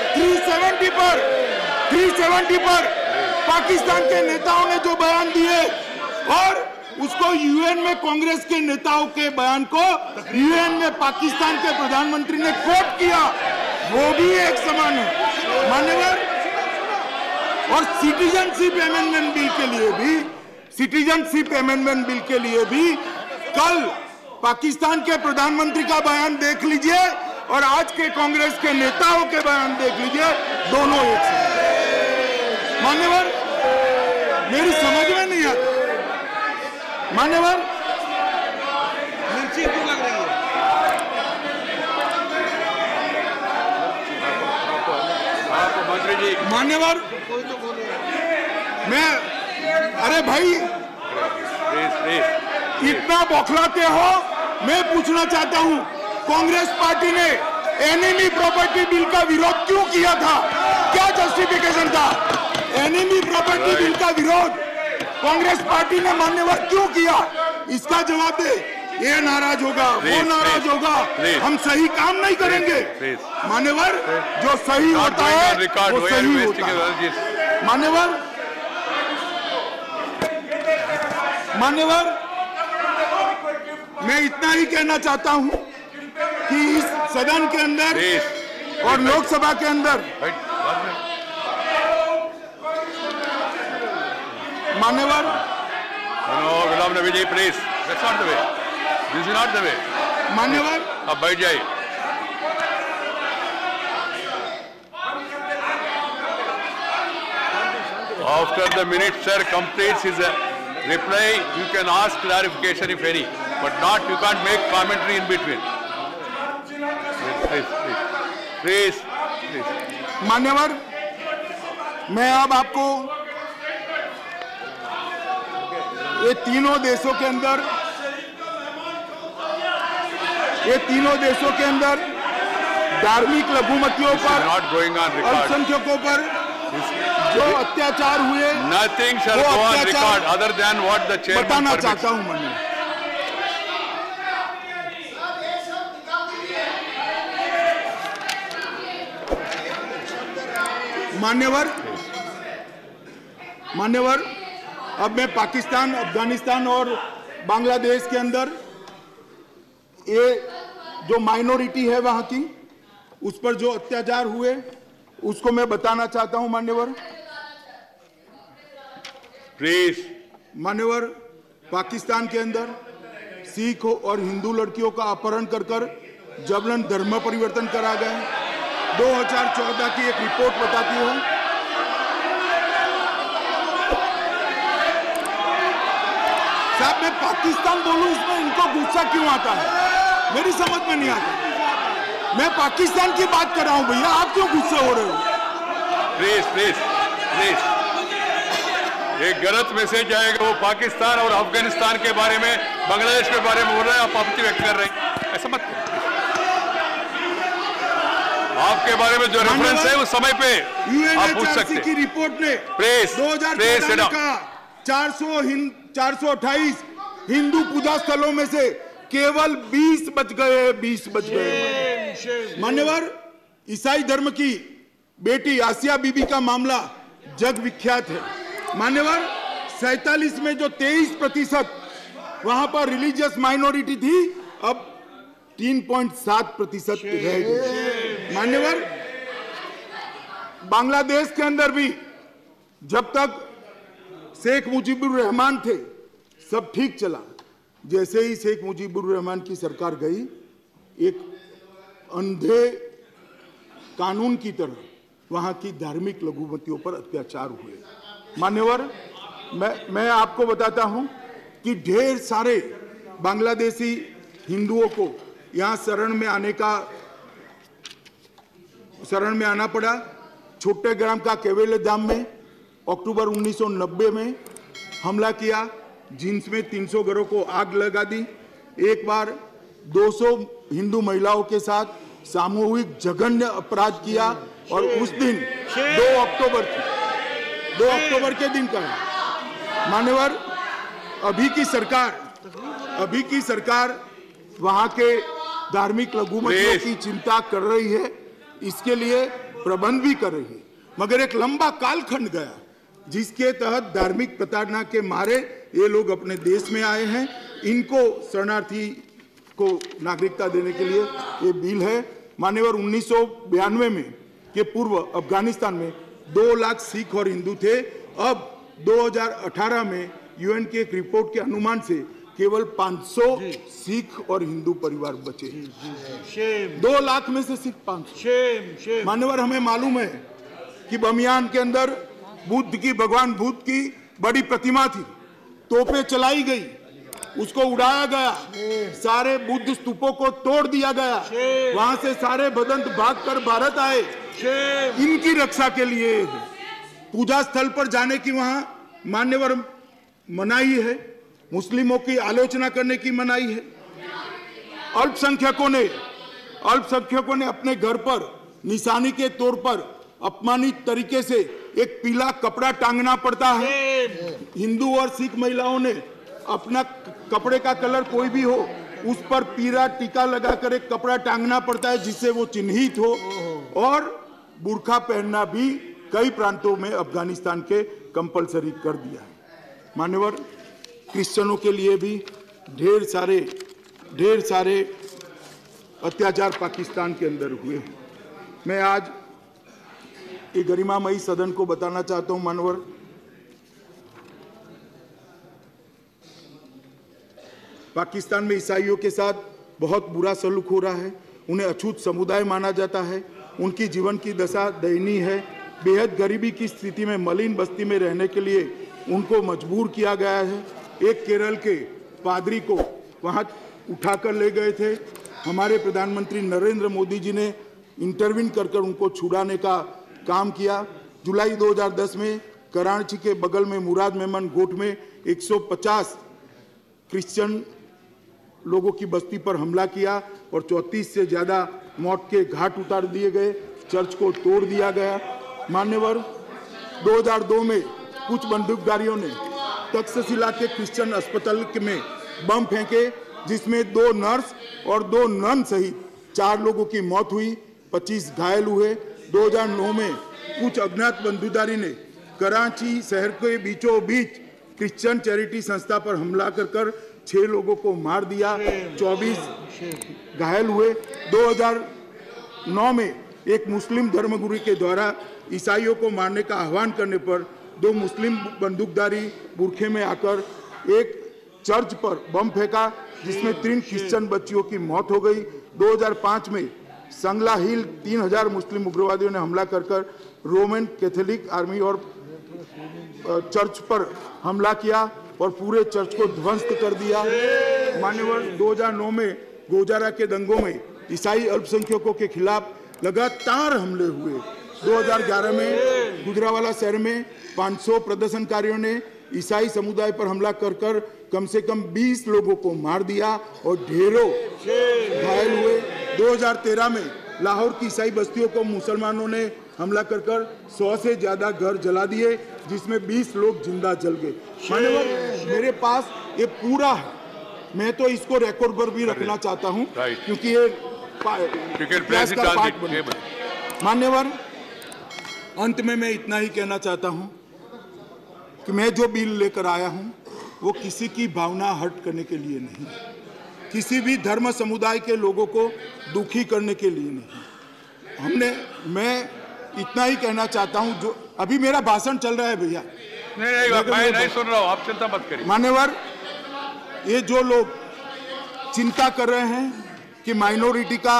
370 पर पाकिस्तान के नेताओं ने जो बयान दिए और उसको यूएन में कांग्रेस के नेताओं के बयान को यूएन में पाकिस्तान के प्रधानमंत्री ने कोट किया, वो भी एक समान है मान्यवर। और सिटीजनशिप अमेंडमेंट बिल के लिए भी कल पाकिस्तान के प्रधानमंत्री का बयान देख लीजिए और आज के कांग्रेस के नेताओं के बयान देख लीजिए, दोनों एक समान। मान्यवर मेरी समझ में नहीं आता, मान्यवर मिर्ची क्यों लग रही है? मंत्री जी मान्यवर मैं अरे भाई इतना बौखलाते हो, मैं पूछना चाहता हूं कांग्रेस पार्टी ने एनिमी प्रॉपर्टी बिल का विरोध क्यों किया था? क्या जस्टिफिकेशन था? एनिमी प्रॉपर्टी बिल का विरोध कांग्रेस पार्टी ने मान्यवर क्यों किया? इसका जवाब दे। ये नाराज होगा, वो नाराज होगा, हम सही काम नहीं करेंगे। मान्यवर जो सही होता है वो सही होता है। मान्यवर मैं इतना ही कहना चाहता हूं कि इस सदन के अंदर और लोकसभा के अंदर मान्यवर Ghulam Nabi ji please, that's not the way, this is not the way. मान्यवर अब बैठ जाइए। After the minister completes his reply, you can ask clarification if any, but not, you can't make commentary in between. Please. मान्यवर मैं अब आपको ये तीनों देशों के अंदर धार्मिक लघुमतियों पर, अल्पसंख्यकों पर जो अत्याचार हुए, Nothing shall go on record other than what the chairman बताना permits. चाहता हूं माननीय। मान्यवर अब मैं पाकिस्तान, अफगानिस्तान और बांग्लादेश के अंदर ये जो माइनॉरिटी है वहां की, उस पर जो अत्याचार हुए उसको मैं बताना चाहता हूं मान्यवर। Please. मान्यवर पाकिस्तान के अंदर सिख और हिंदू लड़कियों का अपहरण कर जबरन धर्म परिवर्तन करा गया। 2014 की एक रिपोर्ट बताती है साहब मैं पाकिस्तान बोलूं इसमें इनको गुस्सा क्यों आता है, मेरी समझ में नहीं आता। मैं पाकिस्तान की बात कर रहा हूं भैया, आप क्यों गुस्से हो रहे हो? प्लीज एक गलत मैसेज आएगा, वो पाकिस्तान और अफगानिस्तान के बारे में, बांग्लादेश के बारे में बोल रहे हैं, आप आपत्ति व्यक्त कर रहे हैं, ऐसा मत करें। आपके बारे में जो रेफरेंस है उस समय पे आप पूछ सकते हैं। की रिपोर्ट ने 2014 में कहा 428 हिंदू पूजा स्थलों में से केवल 20 बच गए। मान्यवर ईसाई धर्म की बेटी आसिया बीबी का मामला जग विख्यात है। मान्यवर 47 में जो 23% वहां पर रिलीजियस माइनॉरिटी थी, अब 3.7% रह गई। मान्यवर, बांग्लादेश के अंदर भी जब तक शेख मुजीबुर रहमान थे सब ठीक चला। जैसे ही शेख मुजीबुर रहमान की सरकार गई, एक अंधे कानून की तरह वहां की धार्मिक लघुमतियों पर अत्याचार हुए। मान्यवर, मैं आपको बताता हूं कि ढेर सारे बांग्लादेशी हिंदुओं को यहां शरण में आना पड़ा। छोटे ग्राम का केवेले धाम में अक्टूबर 1990 में हमला किया, जिसमें 300 घरों को आग लगा दी। एक बार 200 हिंदू महिलाओं के साथ सामूहिक जघन्य अपराध किया, और उस दिन 2 अक्टूबर के दिन का है। मान्यवर, अभी की सरकार वहां के धार्मिक लघुमतियों की चिंता कर रही है, इसके लिए प्रबंध भी कर रही है। मगर एक लंबा कालखंड गया जिसके तहत धार्मिक प्रताड़ना के मारे ये लोग अपने देश में आए हैं। इनको शरणार्थी को नागरिकता देने के लिए ये बिल है। मान्यवर, 1992 में के पूर्व अफगानिस्तान में 2 लाख सिख और हिंदू थे। अब 2018 में यूएन की एक रिपोर्ट के अनुमान से केवल 500 सिख और हिंदू परिवार बचे। 2 लाख में से सिर्फ 500। मान्यवर, हमें मालूम है कि बमियान के अंदर भगवान बुद्ध की बड़ी प्रतिमा थी, तोपें चलाई गई, उसको उड़ाया गया, सारे बुद्ध स्तूपों को तोड़ दिया गया, वहां से सारे बदंत भागकर भारत आए। इनकी रक्षा के लिए पूजा स्थल पर जाने की वहां मान्यवर मनाही है, मुस्लिमों की आलोचना करने की मनाही है। अल्पसंख्यकों ने अपने घर पर निशानी के तौर पर अपमानित तरीके से एक पीला कपड़ा टांगना पड़ता है। हिंदू और सिख महिलाओं ने अपना कपड़े का कलर कोई भी हो, उस पर पीला टीका लगाकर एक कपड़ा टांगना पड़ता है जिससे वो चिन्हित हो। और बुर्का पहनना भी कई प्रांतों में अफगानिस्तान के कंपलसरी कर दिया है। मान्यवर, क्रिश्चियनों के लिए भी ढेर सारे अत्याचार पाकिस्तान के अंदर हुए हैं। मैं आज ये गरिमामयी सदन को बताना चाहता हूं, मान्यवर, पाकिस्तान में ईसाइयों के साथ बहुत बुरा सलूक हो रहा है। उन्हें अछूत समुदाय माना जाता है। उनकी जीवन की दशा दयनीय है। बेहद गरीबी की स्थिति में मलिन बस्ती में रहने के लिए उनको मजबूर किया गया है। एक केरल के पादरी को वहां उठाकर ले गए थे। हमारे प्रधानमंत्री नरेंद्र मोदी जी ने इंटरवीन कर उनको छुड़ाने का काम किया। जुलाई 2010 में कराची के बगल में मुराद मेमन गोट में 150 क्रिश्चियन लोगों की बस्ती पर हमला किया और 34 से ज्यादा मौत के घाट उतार दिए गए। चर्च को तोड़ दिया गया। मान्यवर, 2002 में कुछ बंदूकधारियों ने तक्षशिला के क्रिश्चियन अस्पताल में बम फेंके, जिसमें 2 नर्स और 2 नन सहित 4 लोगों की मौत हुई, 25 घायल हुए। 2009 में कुछ अज्ञात बंदूकधारी ने कराची शहर के बीचों बीच क्रिश्चियन चैरिटी संस्था पर हमला कर 6 लोगों को मार दिया, 24 घायल हुए। 2009 में एक मुस्लिम धर्मगुरु के द्वारा ईसाइयों को मारने का आह्वान करने पर 2 मुस्लिम बंदूकधारी बुरखे में आकर एक चर्च पर बम फेंका, जिसमें 3 क्रिश्चियन बच्चियों की मौत हो गई। 2005 में संगला हिल 3000 मुस्लिम उग्रवादियों ने हमला कर रोमन कैथोलिक आर्मी और चर्च पर हमला किया और पूरे चर्च को ध्वस्त कर दिया। मान्यवर, 2009 में गोजारा के दंगों में ईसाई अल्पसंख्यकों के खिलाफ लगातार हमले हुए। 2011 में गुजरावाला शहर में 500 प्रदर्शनकारियों ने ईसाई समुदाय पर हमला कर कम से कम 20 लोगों को मार दिया और ढेरों घायल हुए। 2013 में लाहौर की ईसाई बस्तियों को मुसलमानों ने हमला कर 100 से ज्यादा घर जला दिए, जिसमें 20 लोग जिंदा जल गए। मान्यवर, मेरे पास ये पूरा है, मैं तो इसको रिकॉर्ड पर भी रखना चाहता हूं, क्योंकि ये इतिहास का पार्ट बने। मान्यवर, अंत में मैं इतना ही कहना चाहता हूं कि मैं जो बिल लेकर आया हूं वो किसी की भावना हर्ट करने के लिए नहीं, किसी भी धर्म समुदाय के लोगों को दुखी करने के लिए नहीं। मैं इतना ही कहना चाहता हूं, जो अभी मेरा भाषण चल रहा है भैया। मैं नहीं सुन रहा हूं, आप चिंता मत करिए। मान्यवर, ये जो लोग चिंता कर रहे हैं कि माइनॉरिटी का,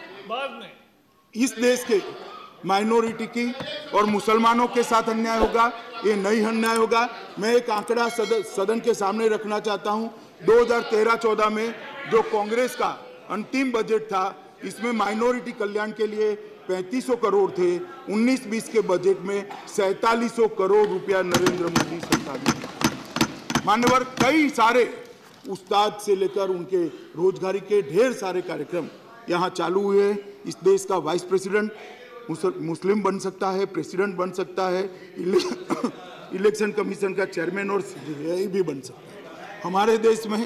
इस देश के माइनॉरिटी की और मुसलमानों के साथ अन्याय होगा, ये नहीं अन्याय होगा। मैं एक आंकड़ा सदन के सामने रखना चाहता हूं। 2013-14 में जो कांग्रेस का अंतिम बजट था, इसमें माइनॉरिटी कल्याण के लिए 3500 करोड़ थे। 19-20 के बजट में 4700 करोड़ रुपया नरेंद्र मोदी सरकार ने। मान्यवर, कई सारे उस्ताद से लेकर उनके रोजगारी के ढेर सारे कार्यक्रम यहाँ चालू हुए हैं। इस देश का वाइस प्रेसिडेंट मुस्लिम बन सकता है, प्रेसिडेंट बन सकता है, इलेक्शन कमीशन का चेयरमैन और सीआई भी बन सकता है। हमारे देश में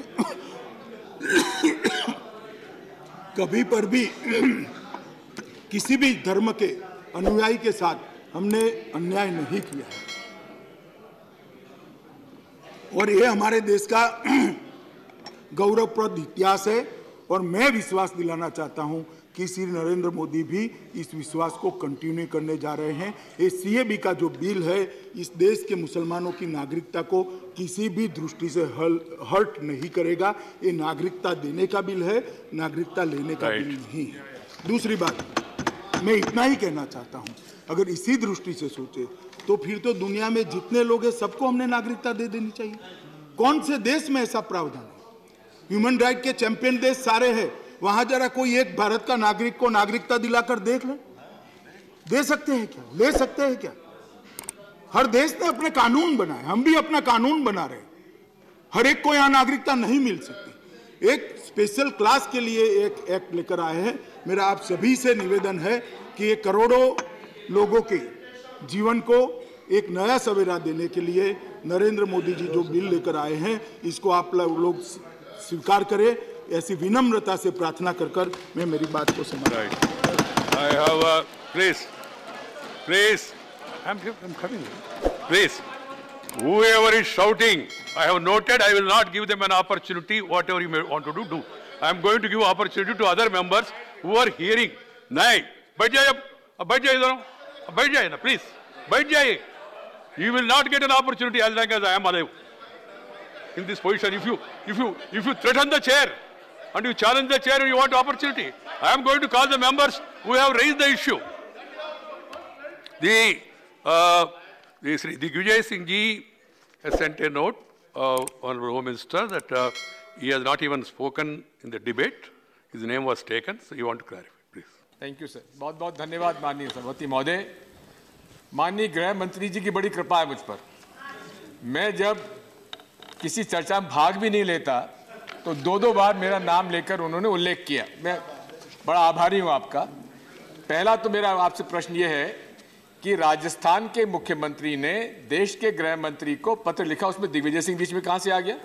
कभी पर भी किसी भी धर्म के अनुयायी के साथ हमने अन्याय नहीं किया है, और ये हमारे देश का गौरवप्रद इतिहास है। और मैं विश्वास दिलाना चाहता हूं कि श्री नरेंद्र मोदी भी इस विश्वास को कंटिन्यू करने जा रहे हैं। ये सीएबी का जो बिल है, इस देश के मुसलमानों की नागरिकता को किसी भी दृष्टि से हर्ट नहीं करेगा। ये नागरिकता देने का बिल है, नागरिकता लेने का बिल नहीं है। दूसरी बात, मैं इतना ही कहना चाहता हूं, अगर इसी दृष्टि से सोचे तो फिर तो दुनिया में जितने लोग हैं सबको हमने नागरिकता दे देनी चाहिए। कौन से देश में ऐसा प्रावधान है? ह्यूमन राइट के चैंपियन देश सारे हैं, वहां जरा कोई एक भारत का नागरिक को नागरिकता दिलाकर देख ले। दे सकते हैं क्या? ले सकते हैं क्या? हर देश ने अपने कानून बनाए, हम भी अपना कानून बना रहे हैं। हर एक को यहां नागरिकता नहीं मिल सकती। एक स्पेशल क्लास के लिए एक एक्ट लेकर आए हैं। मेरा आप सभी से निवेदन है कि ये करोड़ों लोगों के जीवन को एक नया सवेरा देने के लिए नरेंद्र मोदी जी जो बिल लेकर आए हैं, इसको आप लोग स्वीकार करें। ऐसी विनम्रता से प्रार्थना कर मैं मेरी बात को समाप्त। I have please, I'm coming. Please, whoever is shouting, I have noted. I will not give them an opportunity. Whatever you may want to do. I am going to give opportunity to other members who are hearing. नहीं, बैठ जाइए अब बैठ जाइए इधर, बैठ जाइए ना प्लीज, बैठ जाइए. You will not get an opportunity as long as I am alive. In this position, if you threaten the chair and you challenge the chair and you want opportunity, I am going to call the members who have raised the issue. The Digvijay Singh ji has sent a note, Honorable Home Minister, that he has not even spoken in the debate. His name was taken, so you want to clarify, please. Thank you, sir. बहुत बहुत धन्यवाद माननीय सभापति महोदय. माननीय गृह मंत्री जी की बड़ी कृपा है मुझ पर. मैं जब किसी चर्चा में भाग भी नहीं लेता तो दो बार मेरा नाम लेकर उन्होंने उल्लेख किया. मैं बड़ा आभारी हूं आपका. पहला तो मेरा आपसे प्रश्न ये है कि राजस्थान के मुख्यमंत्री ने देश के गृह मंत्री को पत्र लिखा, उसमें दिग्विजय सिंह बीच में कहां से आ गया?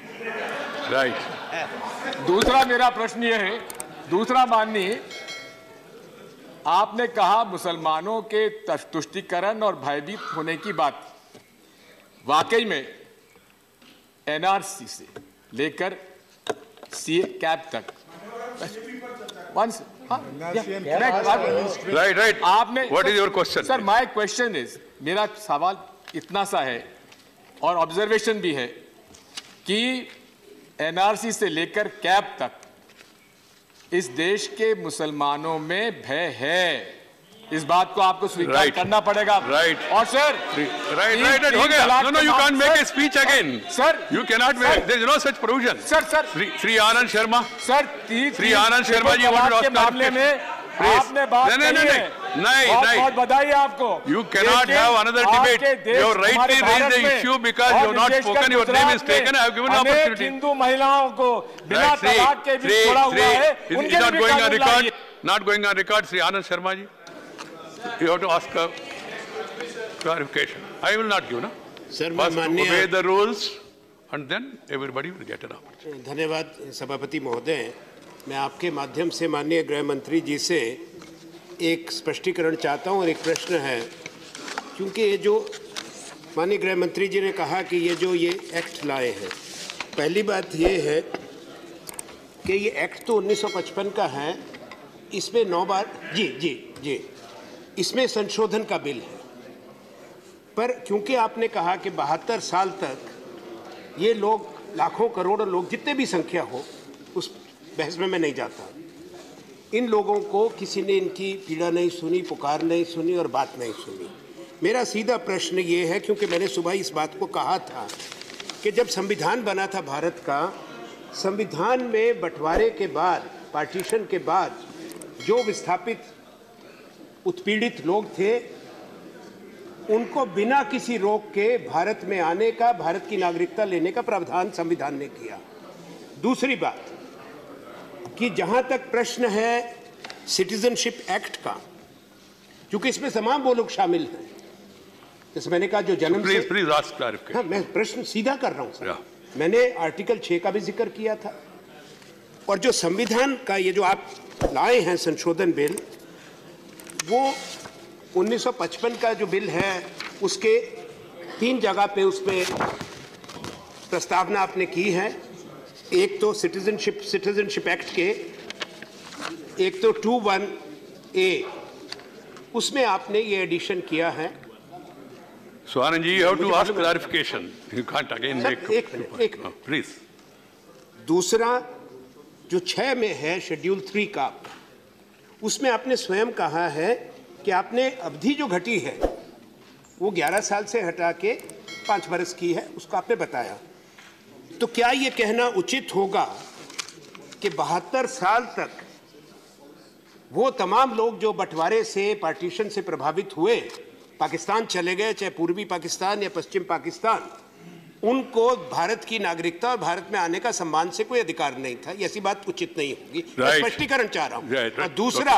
राइट. दूसरा मेरा प्रश्न ये है, दूसरा माननीय, आपने कहा मुसलमानों के तुष्टीकरण और भयभीत होने की बात. वाकई में एनआरसी से लेकर सीए कैब तक वंस राइट. आपने what is your question? Sir, my question is, मेरा सवाल इतना सा है और ऑब्जर्वेशन भी है कि एनआरसी से लेकर कैब तक इस देश के मुसलमानों में भय है. इस बात को आपको स्वीकार करना पड़ेगा. राइट. और सर, राइट हो गया. No, you can't make a speech again. Sir, you cannot make, there is no such provision. Sir, Shri Anand Sharma, sir, Shri Anand Sharma ji want to मामले में आपने बात कही है. बहुत बधाई आपको. You cannot have another debate. You have rightly raised the issue because you have not spoken. Your name is taken. I have given an opportunity. Hindu महिलाओं को बिना तलाक के भी छोड़ा हुआ है. Is not going on record. Not going on record. Sri Anand Sharma ji, you have to ask a clarification. I will not give. Sir, first obey the rules, and then everybody will get an opportunity. धन्यवाद सभापति महोदय. मैं आपके माध्यम से माननीय गृह मंत्री जी से एक स्पष्टीकरण चाहता हूं और एक प्रश्न है. क्योंकि ये जो माननीय गृह मंत्री जी ने कहा कि ये जो एक्ट लाए हैं पहली बात ये है कि ये एक्ट तो 1955 का है, इसमें 9 बार जी इसमें संशोधन का बिल है, पर क्योंकि आपने कहा कि 72 साल तक ये लोग, लाखों करोड़ों लोग, जितने भी संख्या हो, उस बहस में मैं नहीं जाता, इन लोगों को किसी ने इनकी पीड़ा नहीं सुनी, पुकार नहीं सुनी और बात नहीं सुनी। मेरा सीधा प्रश्न ये है, क्योंकि मैंने सुबह इस बात को कहा था कि जब संविधान बना था भारत का, संविधान में बंटवारे के बाद, पार्टीशन के बाद जो विस्थापित उत्पीड़ित लोग थे, उनको बिना किसी रोक के भारत में आने का, भारत की नागरिकता लेने का प्रावधान संविधान ने किया। दूसरी बात कि जहां तक प्रश्न है सिटीजनशिप एक्ट का, क्योंकि इसमें तमाम वो लोग शामिल हैं, जैसे मैंने कहा जो जन्म से, हाँ, मैं प्रश्न सीधा कर रहा हूं सर, मैंने आर्टिकल 6 का भी जिक्र किया था, और जो संविधान का ये जो आप लाए हैं संशोधन बिल, वो 1955 का जो बिल है उसके 3 जगह पे उसमें प्रस्तावना आपने की है। एक तो सिटीजनशिप एक्ट के, एक तो 21A, उसमें आपने ये एडिशन किया है। So Anand ji, you have to ask clarification. You can't again make. एक मिनट please. दूसरा जो 6 में है शेड्यूल 3 का, उसमें आपने स्वयं कहा है कि आपने अवधि जो घटी है वो 11 साल से हटा के 5 बरस की है, उसको आपने बताया। तो क्या ये कहना उचित होगा कि 72 साल तक वो तमाम लोग जो बंटवारे से, पार्टीशन से प्रभावित हुए, पाकिस्तान चले गए, चाहे पूर्वी पाकिस्तान या पश्चिम पाकिस्तान, उनको भारत की नागरिकता और भारत में आने का सम्मान से कोई अधिकार नहीं था? ऐसी बात उचित नहीं होगी। स्पष्टीकरण चाह रहा हूँ। और दूसरा,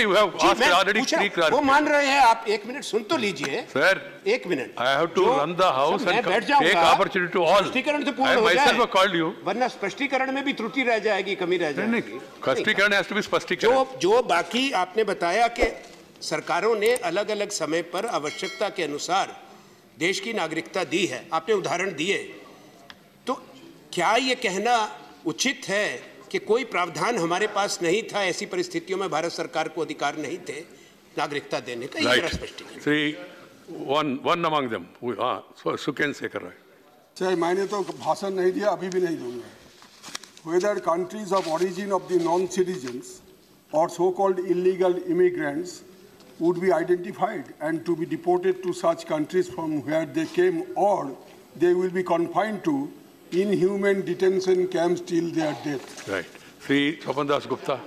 वो मान रहे हैं आप, 1 मिनट सुन तो लीजिए सर, 1 मिनट। मैं बैठ जाऊंगा, स्पष्टीकरण तो पूर्ण हो जाए, वरना स्पष्टीकरण में भी त्रुटि रह जाएगी, कमी रह जाएगी। स्पष्टीकरण जो बाकी आपने बताया कि सरकारों ने अलग अलग समय पर आवश्यकता के अनुसार देश की नागरिकता दी है, आपने उदाहरण दिए, तो क्या ये कहना उचित है कि कोई प्रावधान हमारे पास नहीं था, ऐसी परिस्थितियों में भारत सरकार को अधिकार नहीं थे नागरिकता देने का? ये स्पष्टीकरण। One among them, सुकेन शेखर राय। चाहे मैंने तो भाषण नहीं दिया, अभी भी नहीं दूंगा। Whether countries of origin of the non-citizens or so-called illegal immigrants would be identified and to be deported to such countries from where they came, or they will be confined to inhuman detention camps till their death. Right. Sri Swapan Das Gupta.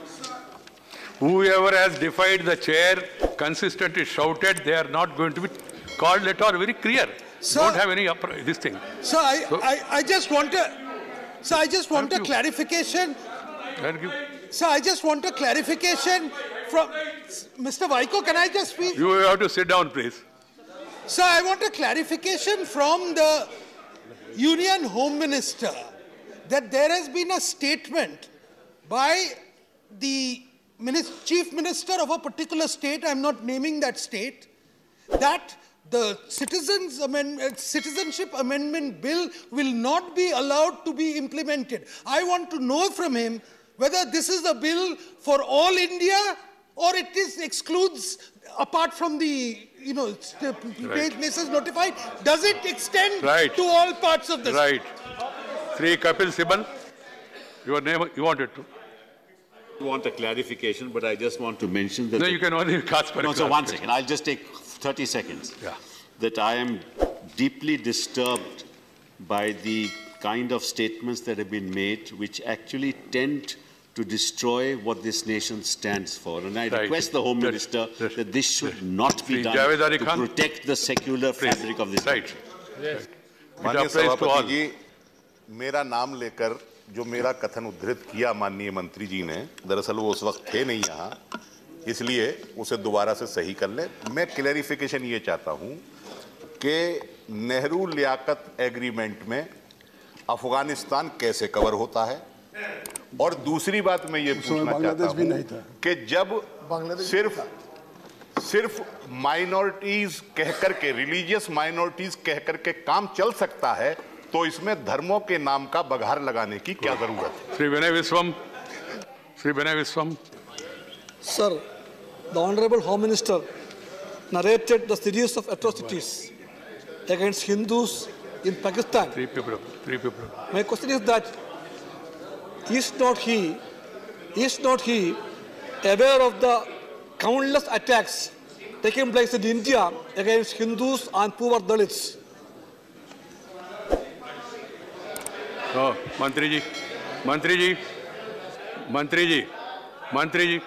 Whoever has defied the chair consistently shouted they are not going to be called at all. Very clear. Sir, don't have any this thing. Sir, I just want a, sir, I just want a clarification. Sir, I just want a clarification from Mr. Vaiko. Can I just speak? You have to sit down, please. Sir, I want a clarification from the Union Home Minister that there has been a statement by the Chief Minister of a particular state, I'm not naming that state, that the Citizenship Amendment Bill will not be allowed to be implemented. I want to know from him whether this is a bill for all India or it excludes, apart from the, places notified, does it extend to all parts of the state? Sri Kapil Sibal, your name, you wanted to. I want a clarification, but I just want to mention that... No, you can only ask for a clarification. So 1 second, I'll just take 30 seconds. Yeah. That I am deeply disturbed by the kind of statements that have been made, which actually tend to destroy what this nation stands for. And I request the Home Minister that this should not be done to protect the secular fabric of this country. माननीय सभापति जी, मेरा नाम लेकर जो मेरा कथन उद्धृत किया माननीय मंत्री जी ने, दरअसल वो उस वक्त थे नहीं यहाँ, इसलिए उसे दोबारा से सही कर ले। मैं क्लैरिफिकेशन ये चाहता हूँ कि नेहरू लियाकत एग्रीमेंट में अफगानिस्तान कैसे कवर होता है, और दूसरी बात मैं ये पूछना चाहता हूँ कि जब सिर्फ माइनॉरिटीज कहकर के, रिलीजियस माइनॉरिटीज कहकर के काम चल सकता है, तो इसमें धर्मों के नाम का बघार लगाने की क्या जरूरत है? श्री विनय विश्वम, श्री विनय विश्वम। Sir, the Honorable Home Minister narrated the series of atrocities against Hindus in Pakistan. Three people. My question is that is not he aware of the countless attacks taking place in India against Hindus and poor Dalits? Oh, Mantri ji, Mantri ji, Mantri ji, Mantri ji,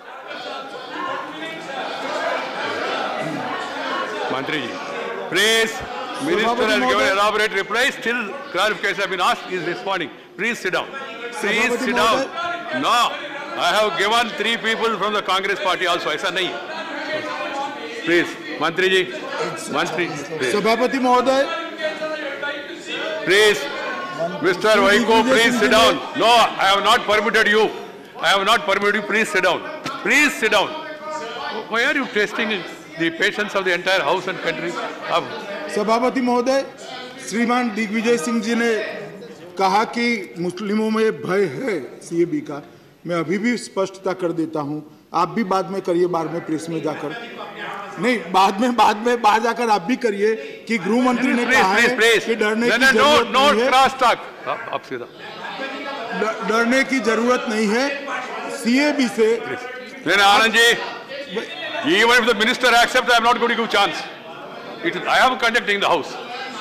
Mantri ji. Please, Minister has given elaborate reply. Still, clarification has been asked. He is responding. Please sit down. Please sit down. No, I have given 3 people from the Congress party also. ऐसा नहीं है. Please, Mantri ji, Mantri. सभापति महोदय. Please. Mr. Vaiko, please sit down. No, I have not permitted you. I have not permitted you. Please sit down. Please sit down. Why are you testing the patience of the entire house and country? सभापति महोदय, श्रीमान दिग्विजय सिंह जी ने कहा कि मुस्लिमों में भय है सीएबी का। मैं अभी भी स्पष्टता कर देता हूं। आप भी बाद में करिए, बाद में प्रेस में जाकर। नहीं, बाद में बाहर जाकर आप भी करिए कि गृह मंत्री ने कहा है कि डरने की जरूरत नहीं है। डरने की जरूरत नहीं है सीएबी से। Anand ji, even if the minister accepts, I am not going to give chance. I am conducting the house.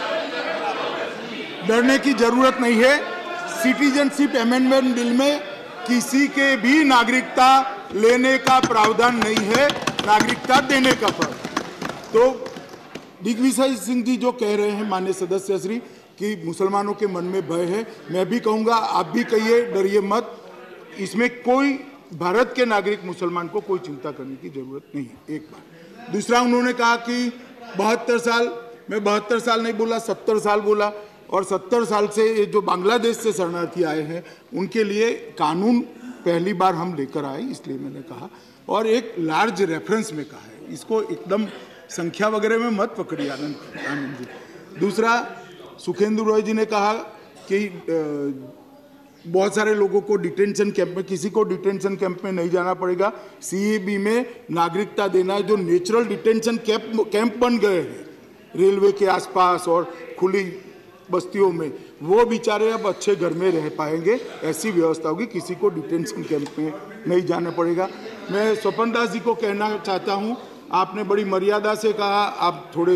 डरने की जरूरत नहीं है। सिटीजनशिप अमेंडमेंट बिल में किसी के भी नागरिकता लेने का प्रावधान नहीं है, नागरिकता देने का प्रावधान। तो दिग्विजय सिंह जी जो कह रहे हैं माननीय सदस्य श्री कि मुसलमानों के मन में भय है, मैं भी कहूंगा आप भी कहिए, डरिए मत। इसमें कोई भारत के नागरिक मुसलमान को कोई चिंता करने की जरूरत नहीं है। एक बात। दूसरा, उन्होंने कहा कि 72 साल, मैं 72 साल नहीं बोला, 70 साल बोला, और 70 साल से जो बांग्लादेश से शरणार्थी आए हैं उनके लिए कानून पहली बार हम लेकर आए, इसलिए मैंने कहा, और एक लार्ज रेफरेंस में कहा है। इसको एकदम संख्या वगैरह में मत पकड़िए आनंद जी। दूसरा, सुखेंदु रॉय जी ने कहा कि बहुत सारे लोगों को डिटेंशन कैंप में, किसी को डिटेंशन कैंप में नहीं जाना पड़ेगा। सीएबी में नागरिकता देना है, जो नेचुरल डिटेंशन कैंप बन गए हैं रेलवे के आसपास और खुली बस्तियों में, वो बेचारे अब अच्छे घर में रह पाएंगे, ऐसी व्यवस्था होगी। किसी को डिटेंशन कैंप में नहीं जाना पड़ेगा। मैं स्वपन दास जी को कहना चाहता हूँ, आपने बड़ी मर्यादा से कहा, आप थोड़े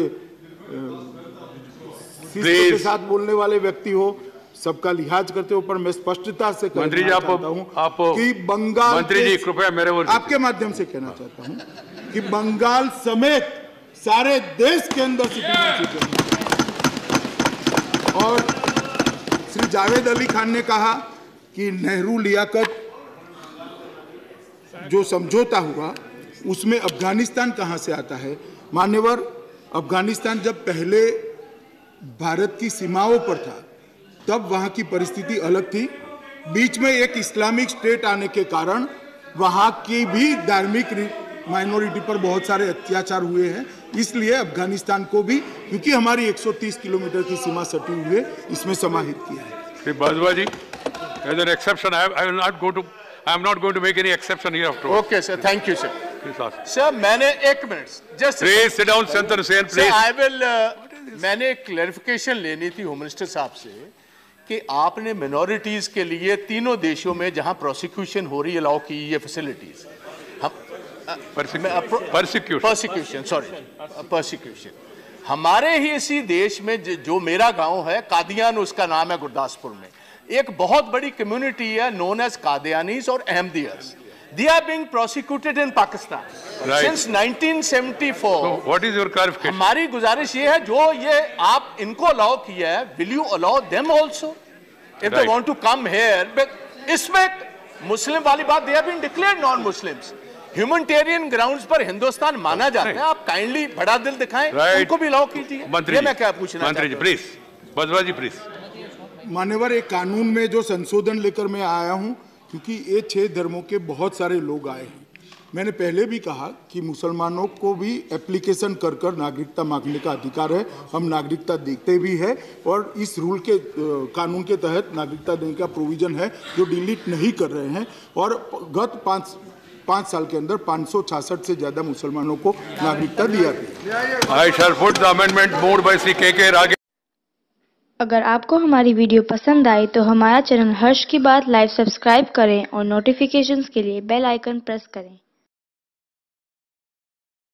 शिष्ट के साथ बोलने वाले व्यक्ति हो, सबका लिहाज करते हो, पर मैं स्पष्टता से कहना चाहता हूं कि बंगाल, मंत्री जी कृपया मेरे ओर आपके माध्यम से कहना चाहता हूं कि बंगाल समेत सारे देश के अंदर सिटीजनशिप। और श्री जावेद अली खान ने कहा कि नेहरू लियाकत जो समझौता हुआ उसमें अफगानिस्तान कहां से आता है। मान्यवर, अफगानिस्तान जब पहले भारत की सीमाओं पर था तब वहां की परिस्थिति अलग थी। बीच में एक इस्लामिक स्टेट आने के कारण वहां की भी धार्मिक माइनॉरिटी पर बहुत सारे अत्याचार हुए हैं, इसलिए अफगानिस्तान को भी, क्योंकि हमारी 130 किलोमीटर की सीमा सटी हुई है, इसमें समाहित किया है। Shri Bajwa ji, as an exception, I am not going to make any exception here after all. Okay, sir. Thank you, sir. Sir, मैंने 1 minute just please sit down Santan Sen please. I will मैंने क्लैरिफिकेशन लेनी थी होम मिनिस्टर साहब से कि आपने मिनॉरिटीज के लिए तीनों देशों में जहां प्रोसिक्यूशन हो रही है अलाउ की ये फैसिलिटीज, परसिक्यूशन हमारे ही इसी देश में जो मेरा गांव है कादियान, उसका नाम है गुरदासपुर में, एक बहुत बड़ी कम्युनिटी है नोन एज कादियानीज और अहमदियस। They are being prosecuted in Pakistan since 1974. So what is your clarification? हमारी गुजारिश ये है, जो ये आप इनको अलाउ किया है, will you allow them also if they want to come here? But इसमें मुस्लिम वाली बात, they have been declared non-Muslims. Humanitarian grounds पर हिंदुस्तान माना जाता है, आप काइंडली बड़ा दिल दिखाएं, उनको भी अलाउ कीजिए। ये मैं क्या पूछना चाहता हूं। मंत्री जी प्लीज, बजवा जी प्लीज। मान्यवर, एक कानून में जो संशोधन लेकर मैं आया हूं, क्योंकि ये 6 धर्मों के बहुत सारे लोग आए हैं मैंने पहले भी कहा कि मुसलमानों को भी एप्लीकेशन कर कर नागरिकता मांगने का अधिकार है, हम नागरिकता देते भी है और इस रूल के कानून के तहत नागरिकता देने का प्रोविजन है जो डिलीट नहीं कर रहे हैं। और गत पाँच साल के अंदर 566 से ज्यादा मुसलमानों को नागरिकता दिया गया। I shall put the amendment moved by Sri K.K. Rage. अगर आपको हमारी वीडियो पसंद आई तो हमारा चैनल हर्ष की बात लाइव सब्सक्राइब करें और नोटिफिकेशंस के लिए बेल आइकन प्रेस करें।